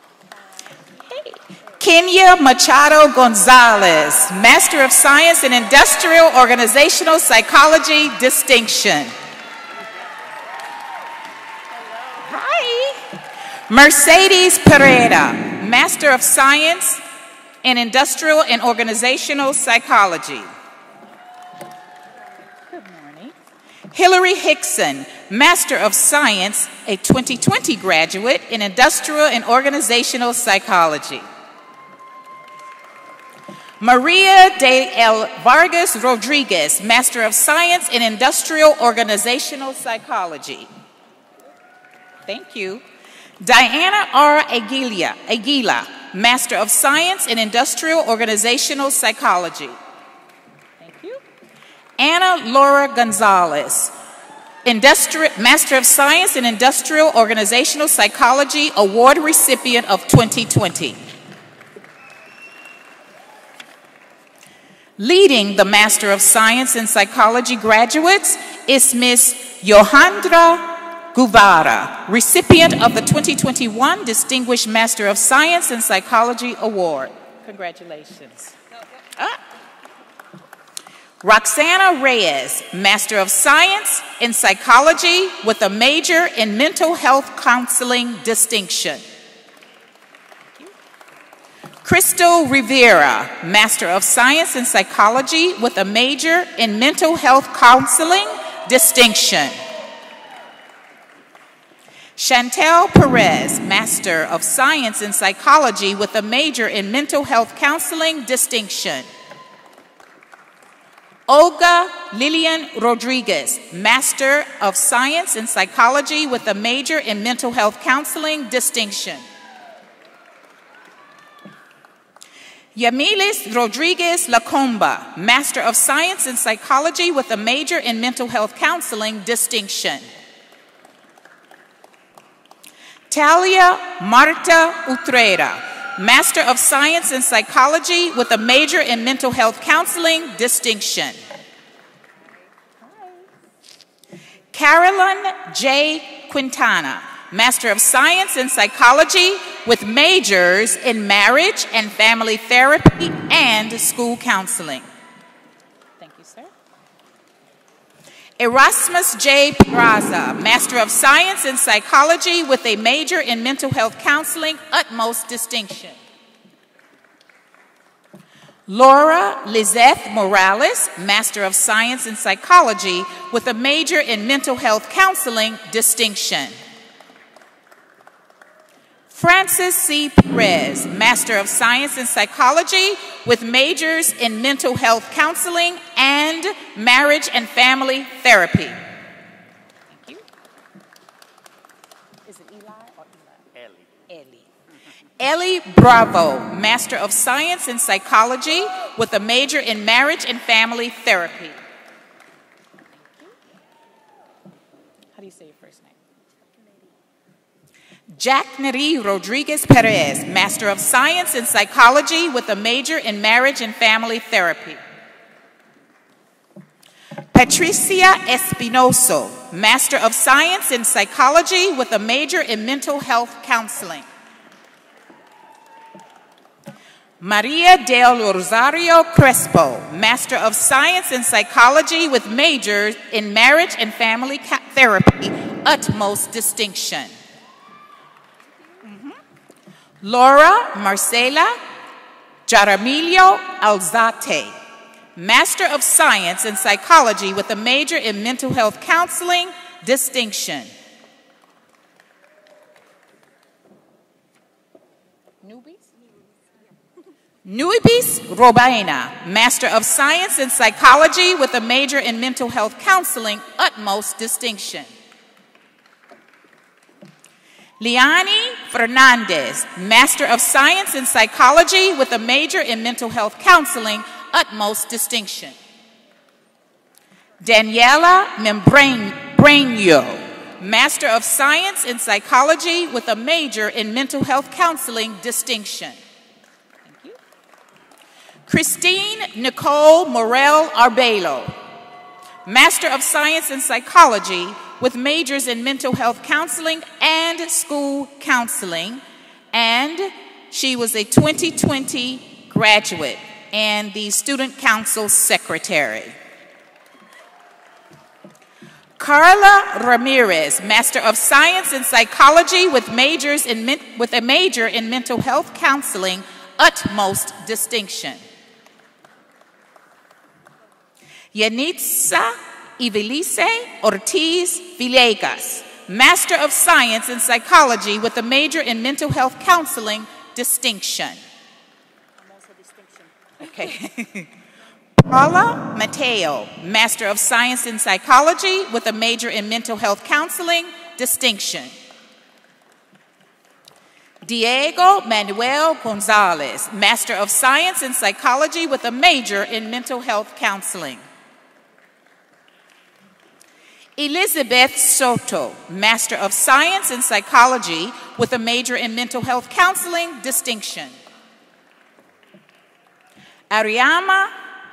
Kenya Machado Gonzalez, Master of Science in Industrial Organizational Psychology, distinction. Hi. Mercedes Pereira, Master of Science in Industrial and Organizational Psychology. Good morning. Hillary Hickson, Master of Science, a 2020 graduate in Industrial and Organizational Psychology. Maria de El Vargas Rodriguez, Master of Science in Industrial Organizational Psychology. Thank you. Diana R. Aguila, Master of Science in Industrial Organizational Psychology. Thank you. Anna Laura Gonzalez, Master of Science in Industrial Organizational Psychology, Award recipient of 2020. Leading the Master of Science in Psychology graduates is Ms. Johandra Guevara, recipient of the 2021 Distinguished Master of Science in Psychology Award. Congratulations. Roxana Reyes, Master of Science in Psychology with a major in Mental Health Counseling, distinction. Crystal Rivera, Master of Science in Psychology with a major in Mental Health Counseling, distinction. Chantel Perez, Master of Science in Psychology with a major in Mental Health Counseling, distinction. Olga Lilian Rodriguez, Master of Science in Psychology with a major in Mental Health Counseling, distinction. Yamilis Rodriguez Lacomba, Master of Science in Psychology with a major in Mental Health Counseling, distinction. Talia Marta Utrera, Master of Science in Psychology with a major in Mental Health Counseling, distinction. Carolyn J. Quintana, Master of Science in Psychology with majors in Marriage and Family Therapy and School Counseling. Thank you, sir. Erasmus J. Peraza, Master of Science in Psychology with a major in Mental Health Counseling, utmost distinction. Laura Lizeth Morales, Master of Science in Psychology with a major in Mental Health Counseling, distinction. Francis C. Perez, Master of Science in Psychology with majors in Mental Health Counseling and Marriage and Family Therapy. Thank you. Is it Eli or Eli? Ellie. Ellie Bravo, Master of Science in Psychology with a major in Marriage and Family Therapy. How do you say your first name? Jack Neri Rodriguez Perez, Master of Science in Psychology with a major in Marriage and Family Therapy. Patricia Espinoso, Master of Science in Psychology with a major in Mental Health Counseling. Maria del Rosario Crespo, Master of Science in Psychology with majors in Marriage and Family Therapy, utmost distinction. Laura Marcela Jaramillo Alzate, Master of Science in Psychology with a major in Mental Health Counseling, distinction. Nuibis Robaina, Master of Science in Psychology with a major in Mental Health Counseling, utmost distinction. Liani Fernandez, Master of Science in Psychology with a major in Mental Health Counseling, utmost distinction. Daniela Membraño, Master of Science in Psychology with a major in Mental Health Counseling, distinction. Thank you. Christine Nicole Morel Arbelo, Master of Science in Psychology with majors in Mental Health Counseling and School Counseling, and she was a 2020 graduate and the Student Council Secretary. Carla Ramirez, Master of Science in Psychology with a major in Mental Health Counseling, utmost distinction. Yanitza Ivelisse Ortiz Villegas, Master of Science in Psychology with a major in Mental Health Counseling, distinction. Okay. Paula Mateo, Master of Science in Psychology with a major in Mental Health Counseling, distinction. Diego Manuel Gonzalez, Master of Science in Psychology with a major in Mental Health Counseling. Elizabeth Soto, Master of Science in Psychology with a major in Mental Health Counseling, distinction. Ariamna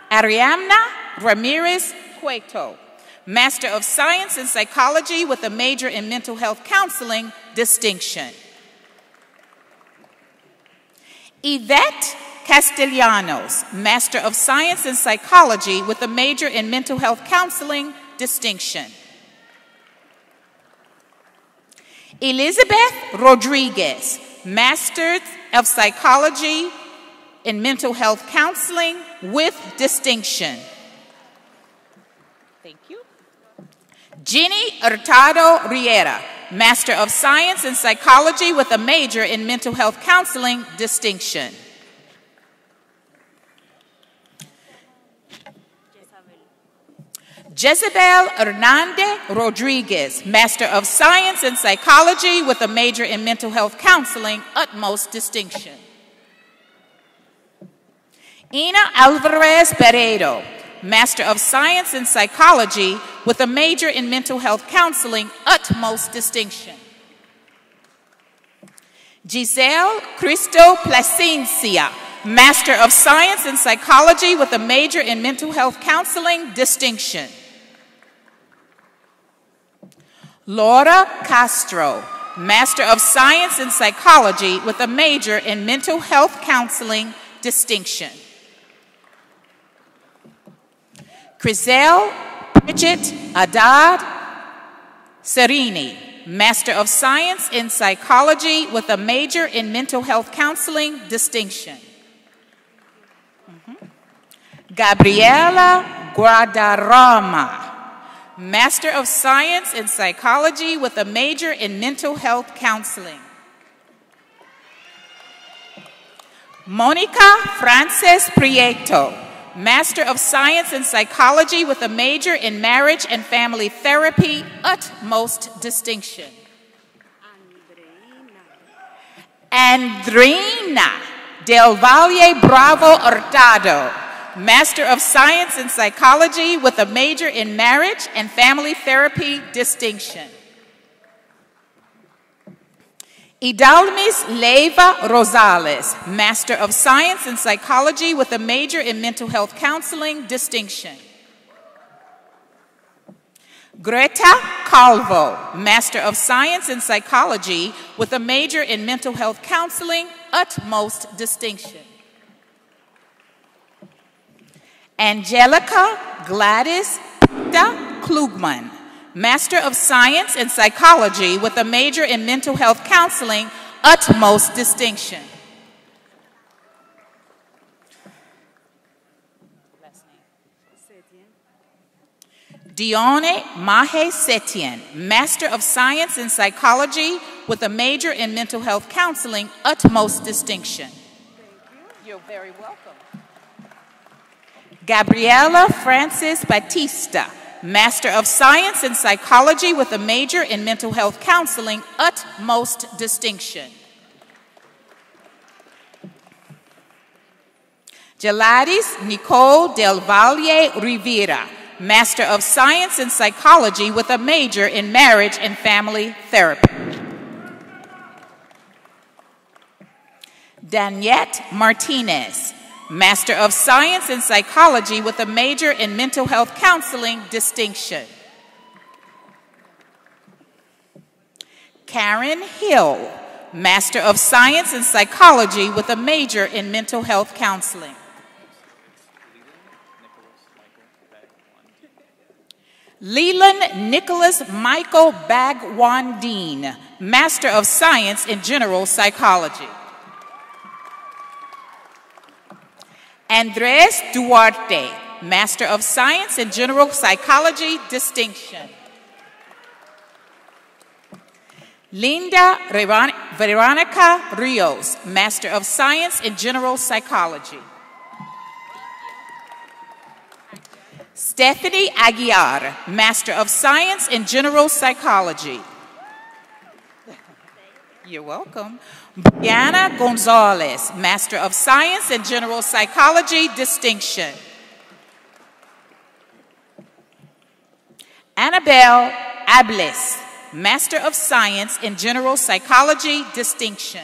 Ramirez Cueto, Master of Science in Psychology with a major in Mental Health Counseling, distinction. Yvette Castellanos, Master of Science in Psychology with a major in Mental Health Counseling, distinction. Elizabeth Rodriguez, Master of Psychology in Mental Health Counseling with distinction. Thank you. Jenny Hurtado Riera, Master of Science in Psychology with a major in Mental Health Counseling, distinction. Jezebel Hernandez Rodriguez, Master of Science in Psychology with a major in Mental Health Counseling, utmost distinction. Ina Alvarez Peredo, Master of Science in Psychology with a major in Mental Health Counseling, utmost distinction. Giselle Cristo Plasencia, Master of Science in Psychology with a major in Mental Health Counseling, distinction. Laura Castro, Master of Science in Psychology with a major in Mental Health Counseling, distinction. Crisel Bridget Haddad Serini, Master of Science in Psychology with a major in Mental Health Counseling, distinction. Gabriela Guadarrama, Master of Science in Psychology with a major in Mental Health Counseling. Monica Frances Prieto, Master of Science in Psychology with a major in Marriage and Family Therapy, utmost distinction. Andreina Del Valle Bravo Hurtado, Master of Science in Psychology with a major in Marriage and Family Therapy distinction. Idalmis Leiva Rosales, Master of Science in Psychology with a major in Mental Health Counseling distinction. Greta Calvo, Master of Science in Psychology with a major in Mental Health Counseling, utmost distinction. Angelica Gladys Klugman, Master of Science in Psychology with a major in Mental Health Counseling, utmost distinction. Dione Mahe Setien, Master of Science in Psychology with a major in Mental Health Counseling, utmost distinction. You're very welcome. Gabriela Francis Batista, Master of Science in Psychology with a major in Mental Health Counseling, utmost distinction. Gladys Nicole Del Valle Rivera, Master of Science in Psychology with a major in Marriage and Family Therapy. Daniette Martinez, Master of Science in Psychology with a major in Mental Health Counseling distinction. Karen Hill, Master of Science in Psychology with a major in Mental Health Counseling. Leland Nicholas Michael Bagwandine, Master of Science in General Psychology. Andres Duarte, Master of Science in General Psychology distinction. Linda Veronica Rios, Master of Science in General Psychology. Stephanie Aguiar, Master of Science in General Psychology. You're welcome. Brianna Gonzalez, Master of Science in General Psychology distinction. Annabelle Ables, Master of Science in General Psychology distinction.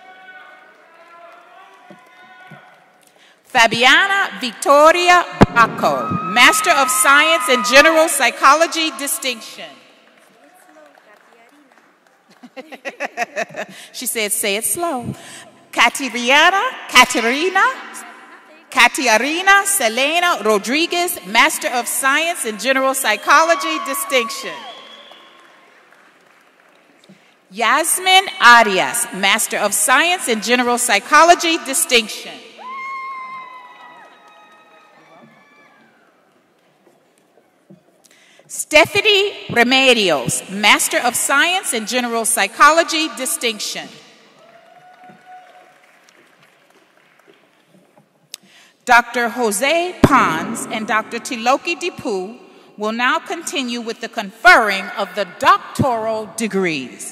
Fabiana Victoria Bracco, Master of Science in General Psychology distinction. She said, say it slow. Katerina Selena Rodriguez, Master of Science in General Psychology distinction. Yasmin Arias, Master of Science in General Psychology distinction. Stephanie Remedios, Master of Science in General Psychology distinction. Dr. Jose Pons and Dr. Tiloki Dipu will now continue with the conferring of the doctoral degrees.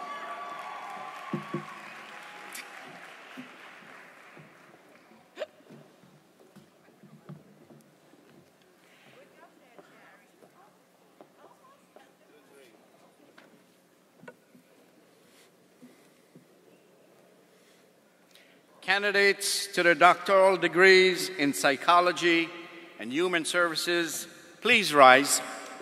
Candidates to the doctoral degrees in Psychology and Human Services, please rise.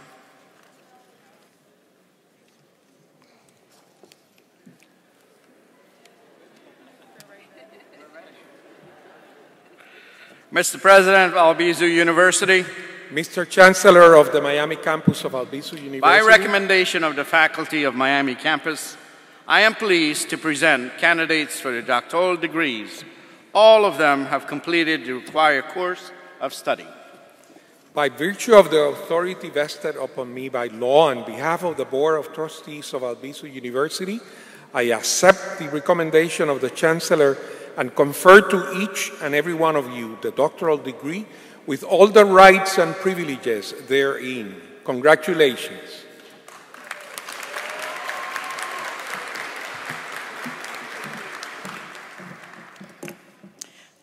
Mr. President of Albizu University, Mr. Chancellor of the Miami campus of Albizu University, by recommendation of the faculty of Miami campus, I am pleased to present candidates for the doctoral degrees. All of them have completed the required course of study. By virtue of the authority vested upon me by law on behalf of the Board of Trustees of Albizu University, I accept the recommendation of the Chancellor and confer to each and every one of you the doctoral degree with all the rights and privileges therein. Congratulations.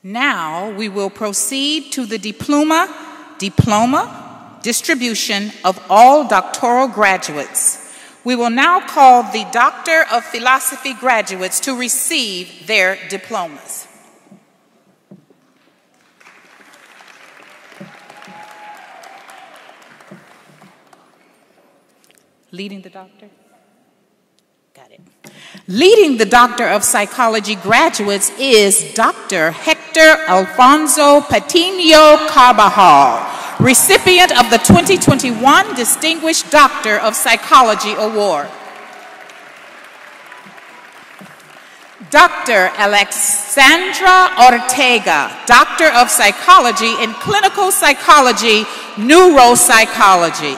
Now we will proceed to the diploma distribution of all doctoral graduates. We will now call the Doctor of Philosophy graduates to receive their diplomas. Leading the doctor? Got it. Leading the Doctor of Psychology graduates is Dr. Hector Alfonso Patino Carbajal, recipient of the 2021 Distinguished Doctor of Psychology Award. Dr. Alexandra Ortega, Doctor of Psychology in Clinical Psychology, Neuropsychology.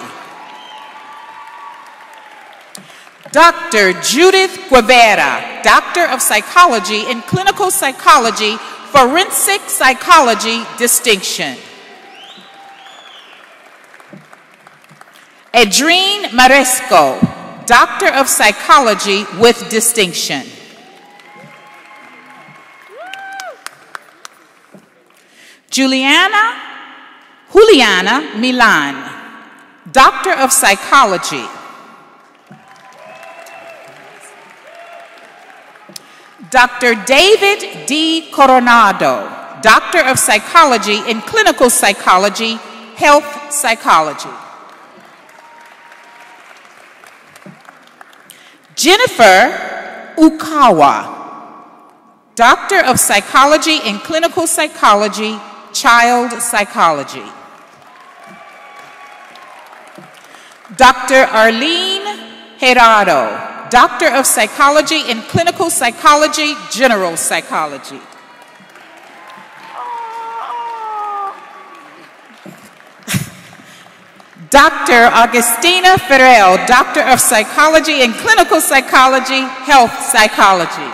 Dr. Judith Guevara, Doctor of Psychology in Clinical Psychology, Forensic Psychology Distinction. Adrien Maresco, Doctor of Psychology with Distinction. Juliana Milan, Doctor of Psychology. Dr. David D. Coronado, Doctor of Psychology in Clinical Psychology, Health Psychology. Jennifer Ukawa, Doctor of Psychology in Clinical Psychology, Child Psychology. Dr. Arlene Gerardo, Doctor of Psychology in Clinical Psychology, General Psychology. Dr. Augustina Ferrell, Doctor of Psychology in Clinical Psychology, Health Psychology.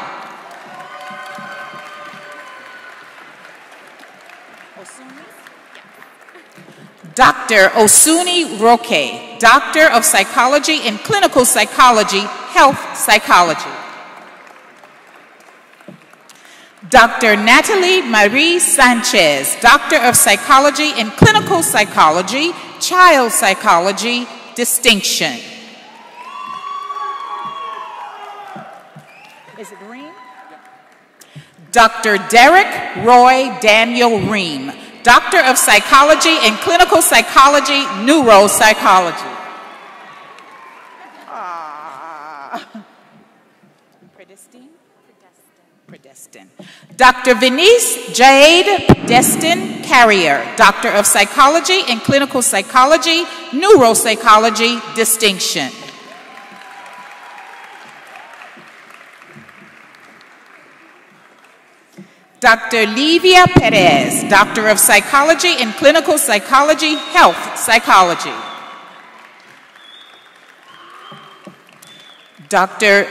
Dr. Osuni Roque, Doctor of Psychology in Clinical Psychology, Health Psychology. Dr. Natalie Marie Sanchez, Doctor of Psychology in Clinical Psychology, Child Psychology, Distinction. Is it Ream? Dr. Derek Roy Daniel Ream, Doctor of Psychology in Clinical Psychology, Neuropsychology. Predestin. Dr. Venice Jade Predestin Carrier, Doctor of Psychology in Clinical Psychology, Neuropsychology, Distinction. Dr. Livia Perez, Doctor of Psychology in Clinical Psychology, Health Psychology. Dr.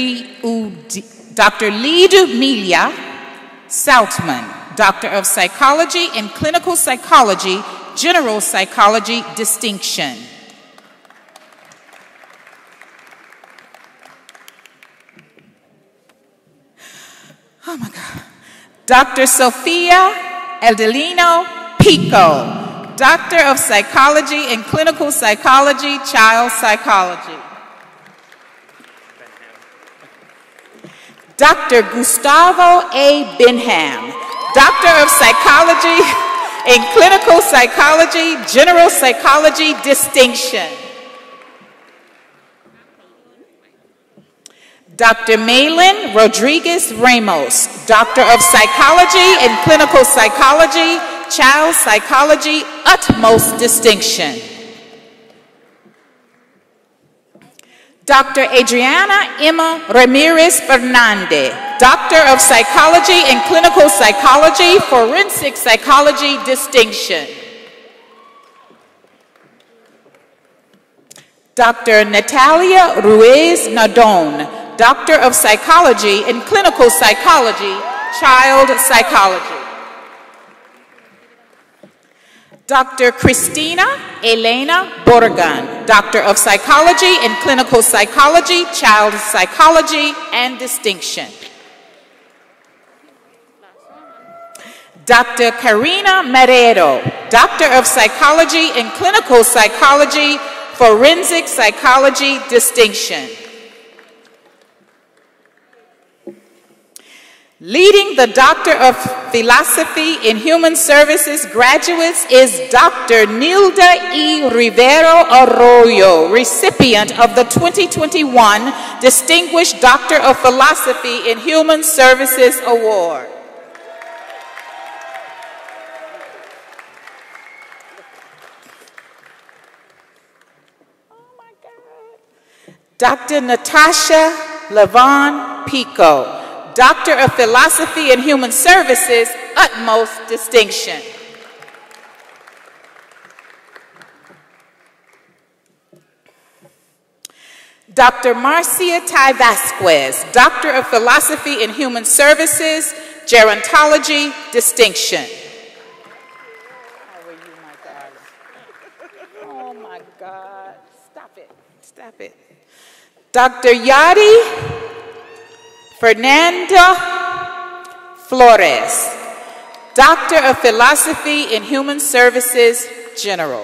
Lidumila Saltman, Doctor of Psychology in Clinical Psychology, General Psychology, Distinction. Oh my God. Dr. Sofia Eldelino Pico, Doctor of Psychology in Clinical Psychology, Child Psychology. Dr. Gustavo A. Benham, Doctor of Psychology in Clinical Psychology, General Psychology, Distinction. Dr. Malin Rodriguez Ramos, Doctor of Psychology in Clinical Psychology, Child Psychology, Utmost Distinction. Dr. Adriana Emma Ramirez Fernandez, Doctor of Psychology in Clinical Psychology, Forensic Psychology, Distinction. Dr. Natalia Ruiz Nadon, Doctor of Psychology in Clinical Psychology, Child Psychology. Dr. Cristina Elena Borgan, Doctor of Psychology in Clinical Psychology, Child Psychology, and Distinction. Dr. Karina Marrero, Doctor of Psychology and Clinical Psychology, Forensic Psychology Distinction. Leading the Doctor of Philosophy in Human Services graduates is Dr. Nilda E. Rivero Arroyo, recipient of the 2021 Distinguished Doctor of Philosophy in Human Services Award. Dr. Natasha Levon Pico, Doctor of Philosophy and Human Services, utmost distinction. Dr. Marcia Ty Vasquez, Doctor of Philosophy and Human Services, Gerontology distinction. How are you, my darling? Oh my God, stop it, stop it. Dr. Yadi Fernanda Flores, Doctor of Philosophy in Human Services, General.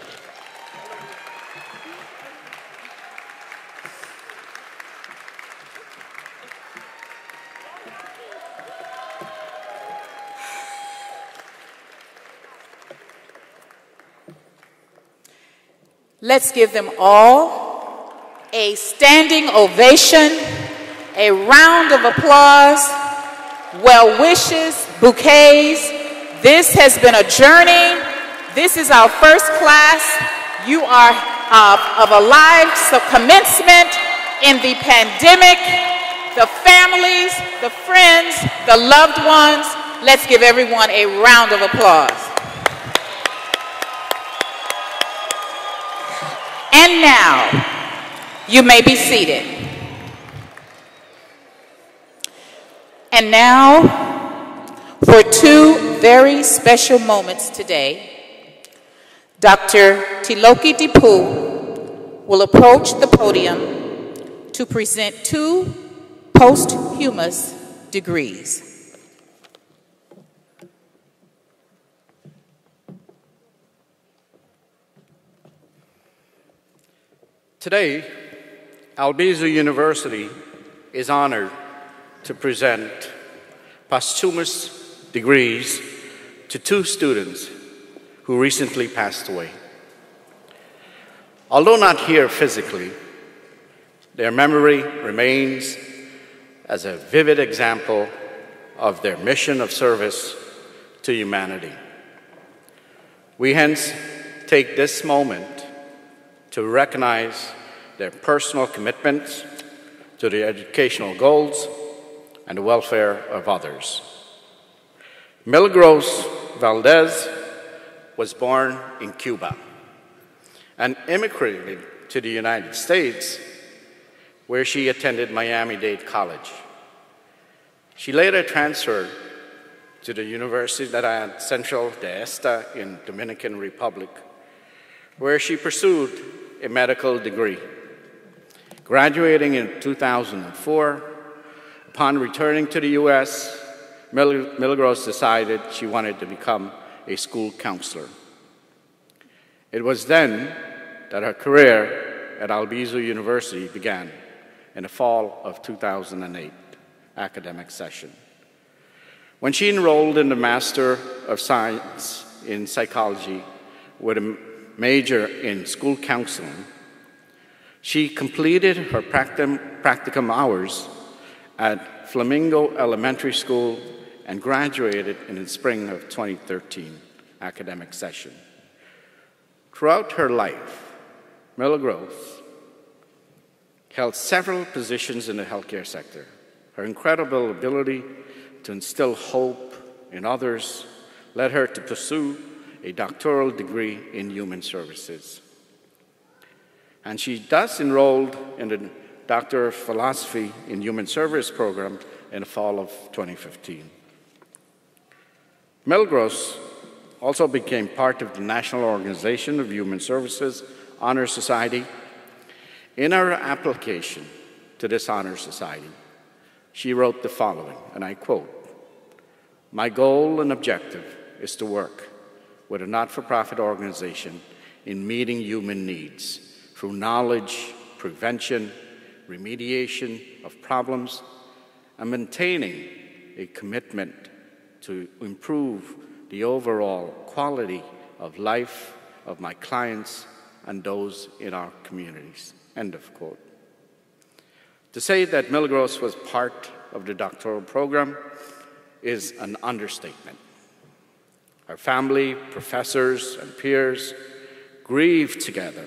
Let's give them all a standing ovation, a round of applause, well wishes, bouquets. This has been a journey. This is our first class. You are of a live commencement in the pandemic. The families, the friends, the loved ones. Let's give everyone a round of applause. And now, you may be seated. And now, for two very special moments today, Dr. Tiloki Dipu will approach the podium to present two posthumous degrees. Today, Albizu University is honored to present posthumous degrees to two students who recently passed away. Although not here physically, their memory remains as a vivid example of their mission of service to humanity. We hence take this moment to recognize their personal commitments to the educational goals and the welfare of others. Milagros Valdez was born in Cuba and immigrated to the United States, where she attended Miami-Dade College. She later transferred to the Universidad Central de Esta in Dominican Republic, where she pursued a medical degree. Graduating in 2004, upon returning to the U.S., Milagros decided she wanted to become a school counselor. It was then that her career at Albizu University began in the fall of 2008 academic session. When she enrolled in the Master of Science in Psychology with a major in school counseling, she completed her practicum hours at Flamingo Elementary School and graduated in the spring of 2013 academic session. Throughout her life, Milagros held several positions in the healthcare sector. Her incredible ability to instill hope in others led her to pursue a doctoral degree in human services. And she thus enrolled in the Doctor of Philosophy in Human Service program in the fall of 2015. Milagros also became part of the National Organization of Human Services Honor Society. In her application to this honor society, she wrote the following, and I quote, My goal and objective is to work with a not-for-profit organization in meeting human needs through knowledge, prevention, remediation of problems, and maintaining a commitment to improve the overall quality of life of my clients and those in our communities." End of quote. To say that Milagros was part of the doctoral program is an understatement. Her family, professors, and peers grieved together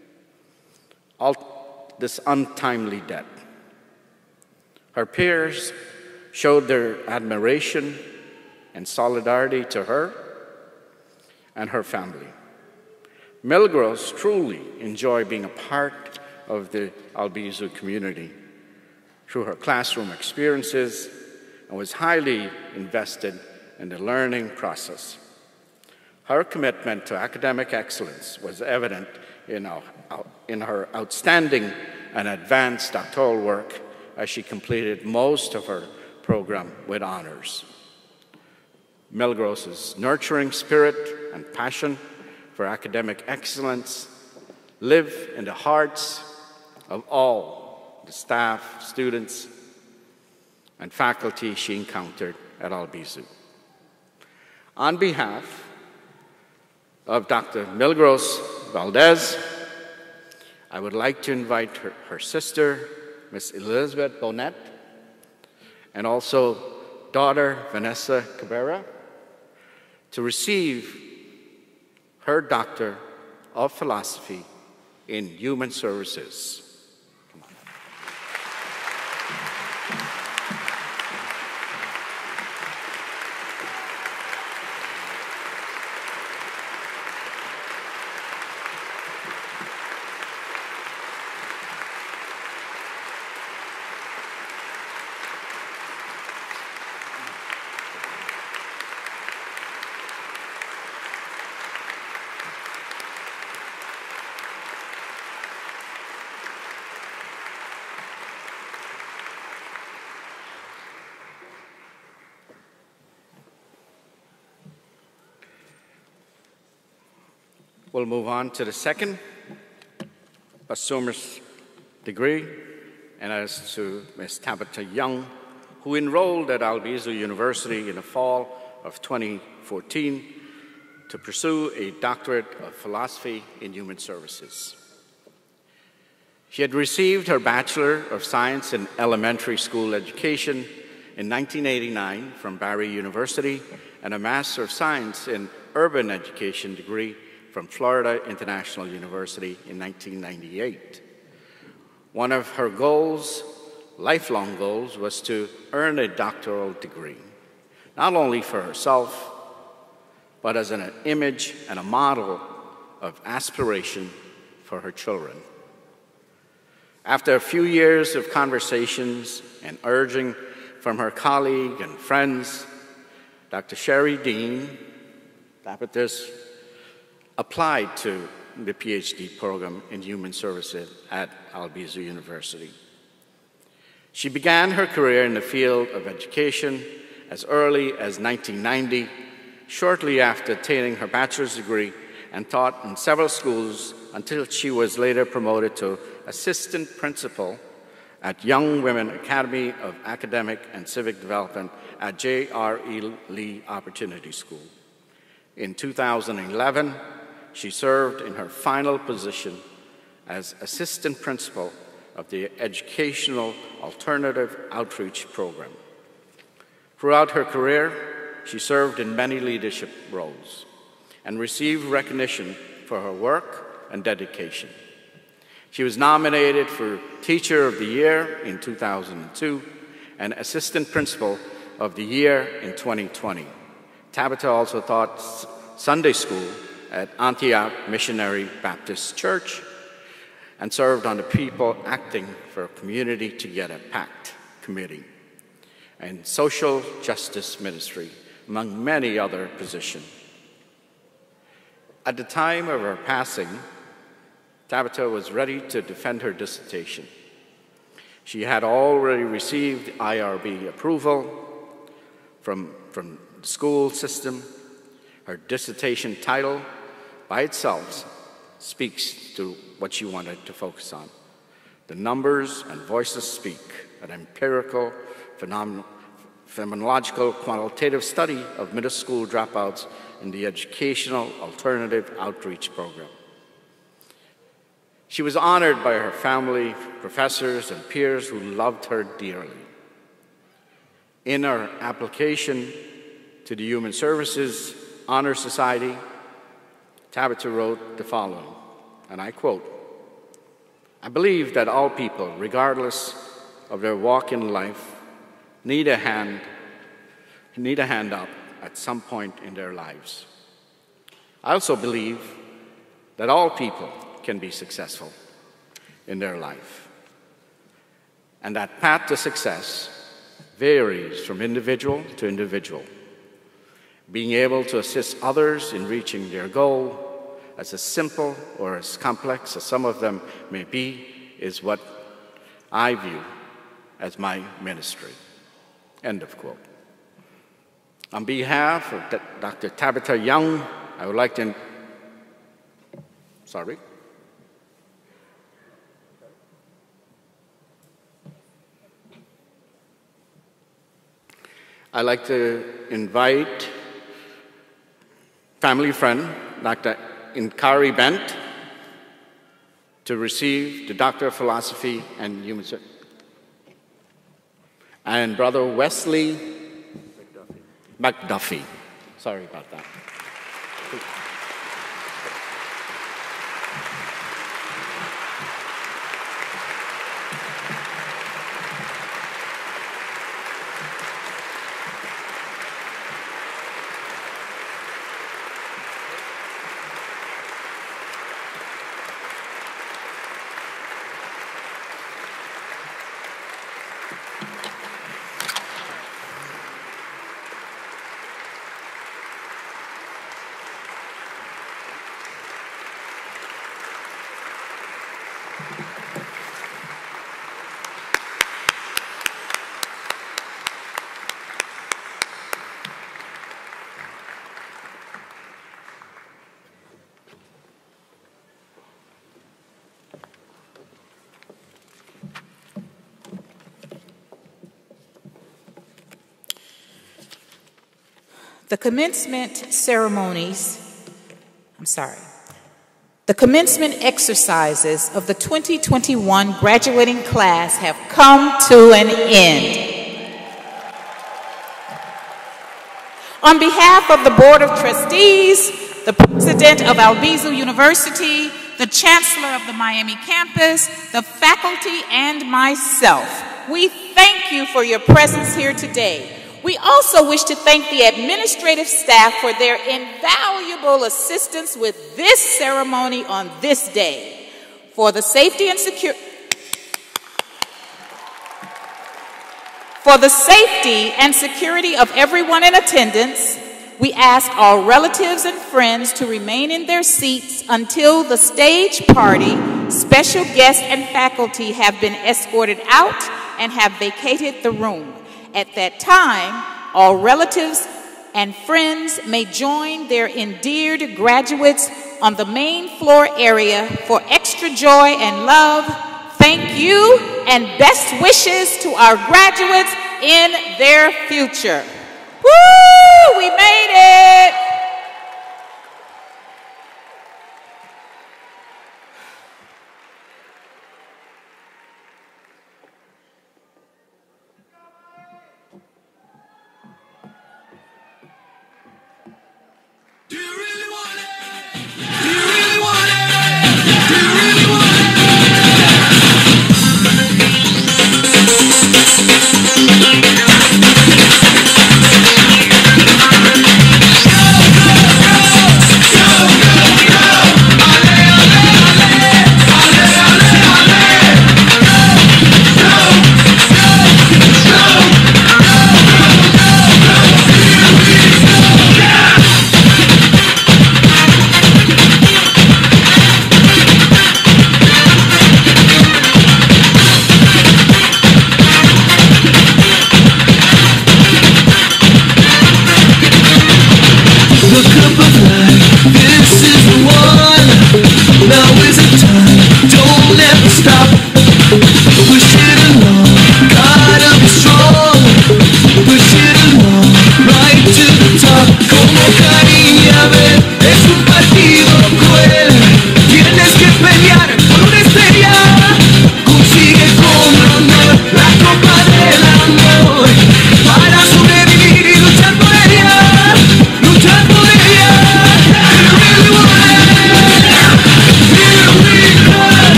all this untimely death. Her peers showed their admiration and solidarity to her and her family. Milagros truly enjoyed being a part of the Albizu community through her classroom experiences and was highly invested in the learning process. Her commitment to academic excellence was evident in her outstanding and advanced doctoral work as she completed most of her program with honors. Milagros' nurturing spirit and passion for academic excellence live in the hearts of all the staff, students, and faculty she encountered at Albizu. On behalf of Dr. Milagros Valdez, I would like to invite her sister, Ms. Elizabeth Bonet, and also daughter Vanessa Cabrera, to receive her Doctor of Philosophy in Human Services. Come on. We'll move on to the second posthumous degree, and as to Ms. Tabitha Young, who enrolled at Albizu University in the fall of 2014 to pursue a doctorate of philosophy in human services. She had received her Bachelor of Science in Elementary School Education in 1989 from Barry University and a Master of Science in Urban Education degree from Florida International University in 1998. One of her goals, lifelong goals, was to earn a doctoral degree, not only for herself, but as an image and a model of aspiration for her children. After a few years of conversations and urging from her colleague and friends, Dr. Sherry Dean, Tabitha's, applied to the PhD program in human services at Albizu University. She began her career in the field of education as early as 1990, shortly after attaining her bachelor's degree, and taught in several schools until she was later promoted to assistant principal at Young Women Academy of Academic and Civic Development at J.R.E. Lee Opportunity School. In 2011, she served in her final position as assistant principal of the Educational Alternative Outreach Program. Throughout her career, she served in many leadership roles and received recognition for her work and dedication. She was nominated for Teacher of the Year in 2002 and Assistant Principal of the Year in 2020. Tabitha also taught Sunday school at Antioch Missionary Baptist Church and served on the People Acting for Community Together PACT committee and Social Justice Ministry, among many other positions. At the time of her passing, Tabitha was ready to defend her dissertation. She had already received IRB approval from school system. Her dissertation title by itself speaks to what she wanted to focus on. The numbers and voices speak, an empirical, phenomenological, quantitative study of middle school dropouts in the Educational Alternative Outreach Program. She was honored by her family, professors, and peers who loved her dearly. In her application to the Human Services Honor Society, Tabitha wrote the following, and I quote, "I believe that all people, regardless of their walk in life, need a hand up at some point in their lives. I also believe that all people can be successful in their life, and that path to success varies from individual to individual. Being able to assist others in reaching their goal, as simple or as complex as some of them may be, is what I view as my ministry." End of quote. On behalf of Dr. Tabitha Young, I would like to, I'd like to invite family friend, Dr. Inkari Bent, to receive the Doctor of Philosophy and Human Services. And Brother Wesley McDuffie. Sorry about that. The commencement exercises of the 2021 graduating class have come to an end. On behalf of the Board of Trustees, the President of Albizu University, the Chancellor of the Miami campus, the faculty, and myself, we thank you for your presence here today. We also wish to thank the administrative staff for their invaluable assistance with this ceremony on this day. For the safety and security of everyone in attendance, we ask all relatives and friends to remain in their seats until the stage party, special guests, and faculty have been escorted out and have vacated the room. At that time, all relatives and friends may join their endeared graduates on the main floor area for extra joy and love. Thank you and best wishes to our graduates in their future. Woo! We made it! Go!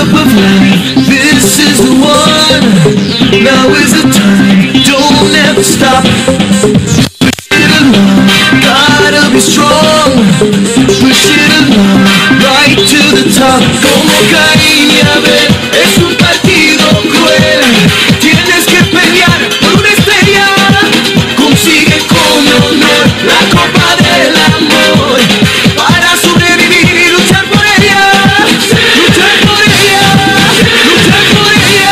cup of life, this is the one. Now is the time, don't ever stop. Push it along, gotta be strong. Push it along, right to the top. Como Caín y Abel, es un partido cruel. Tienes que pelear por una estrella. Consigue con honor la copa del amor. Para sobrevivir y luchar por ella. Luchar por ella. Luchar por ella.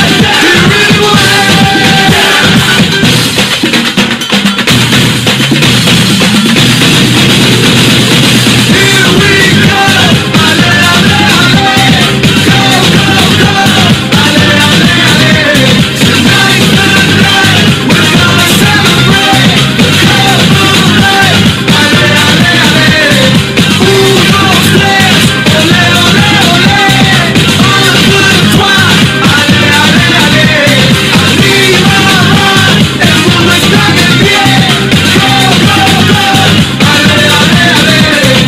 Here we go. Ale, ale, ale. Go, go, go. Ale, ale, ale. Tonight's the night. We're gonna celebrate. The cup of life. Ale, ale, ale. Uno, tres. Ole, ole, ole. On the twine. Ale, ale, ale. Arriba va. El mundo está de pie. Go, go, go. Ale, ale, ale.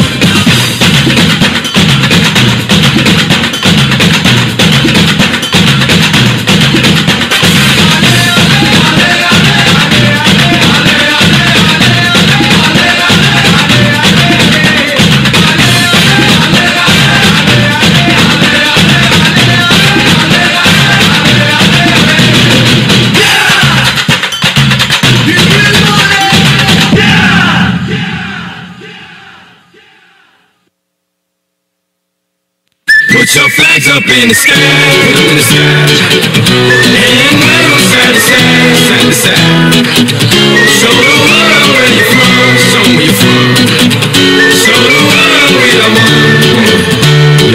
Put your flags up in the sky, put them in the sky. And wave them side to side, side to side. Show the world where you're from, show me where you're from. Show the world we are one.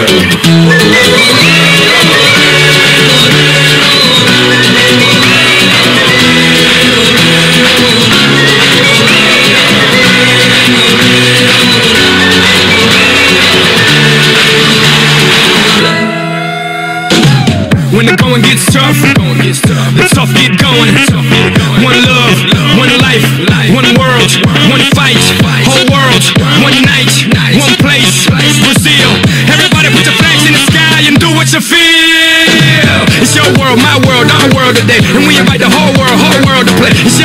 When the going gets tough, the tough get going. One love, one life, one world, one fight. Whole world, one night, one place. Brazil, everybody put your flags in the sky and do what you feel. It's your world, my world, our world today, and we invite the whole world to play. It's